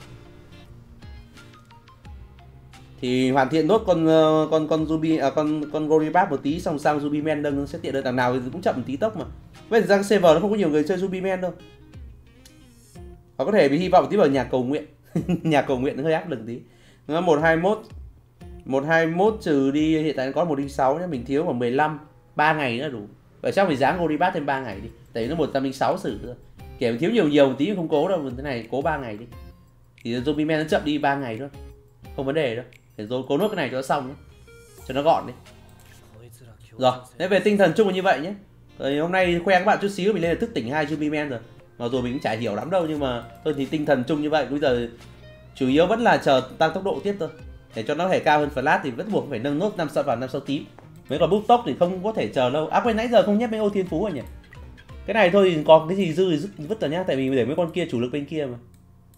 Thì hoàn thiện nốt con con con Ruby à, con con Goribat một tí xong sang Ruby Man nâng nó sẽ tiện hơn, đằng nào thì cũng chậm một tí tốc mà. Bây giờ ra server nó không có nhiều người chơi Ruby Man đâu. Hoặc có thể bị hy vọng tí vào nhà cầu nguyện. Nhà cầu nguyện nó hơi áp lực tí. Nó một hai mốt một hai mốt trừ đi hiện tại có một linh sáu nhé, mình thiếu khoảng mười lăm, ba ngày nữa đủ. Vậy chắc mình dáng Golibath thêm ba ngày đi. Tại nó một trăm linh sáu sử nữa. Kiểu mình thiếu nhiều nhiều một tí không cố đâu, thế này cố ba ngày đi. Thì zombie man nó chậm đi ba ngày thôi. Không vấn đề đâu. Để rồi cố nốt cái này cho nó xong nhé. Cho nó gọn đi. Rồi, thế về tinh thần chung là như vậy nhé. Rồi hôm nay khoe các bạn chút xíu mình lên là thức tỉnh hai zombie man rồi. Mặc dù mình cũng chả hiểu lắm đâu nhưng mà thôi thì tinh thần chung như vậy. Bây giờ chủ yếu vẫn là chờ tăng tốc độ tiếp thôi. Để cho nó thể cao hơn flash thì vẫn buộc phải nâng nốt năm sao vàng năm sao tím. Mấy còn bút tốc thì không có thể chờ lâu. À quên, nãy giờ không nhét mấy ô thiên phú rồi nhỉ. Cái này thôi thì còn cái gì dư thì vứt, vứt rồi nhá. Tại vì để mấy con kia chủ lực bên kia mà.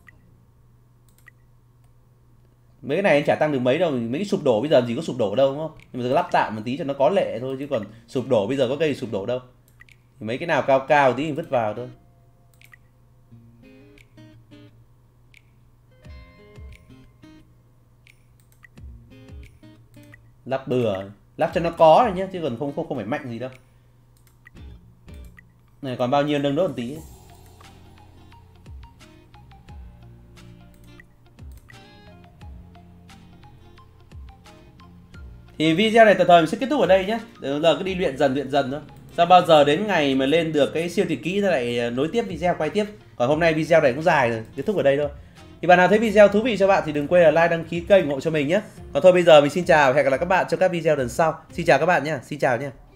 Mấy cái này anh chả tăng được mấy đâu. Mấy cái sụp đổ bây giờ gì có sụp đổ đâu đúng không. Nhưng mà giờ lắp tạm một tí cho nó có lệ thôi. Chứ còn sụp đổ bây giờ có cây sụp đổ đâu. Mấy cái nào cao cao tí thì vứt vào thôi. Lắp bừa, lắp cho nó có rồi nhé chứ còn không không không phải mạnh gì đâu. Này còn bao nhiêu nâng đốt một tí ấy. Thì video này tạm thời mình sẽ kết thúc ở đây nhé. Từ giờ cứ đi luyện dần luyện dần thôi. Sao bao giờ đến ngày mà lên được cái siêu tuyệt kỹ lại nối tiếp video quay tiếp. Còn hôm nay video này cũng dài rồi, kết thúc ở đây thôi. Thì bạn nào thấy video thú vị cho bạn thì đừng quên là like, đăng ký kênh ủng hộ cho mình nhé. Còn thôi bây giờ mình xin chào, hẹn gặp lại các bạn trong các video lần sau. Xin chào các bạn nhé, xin chào nhé.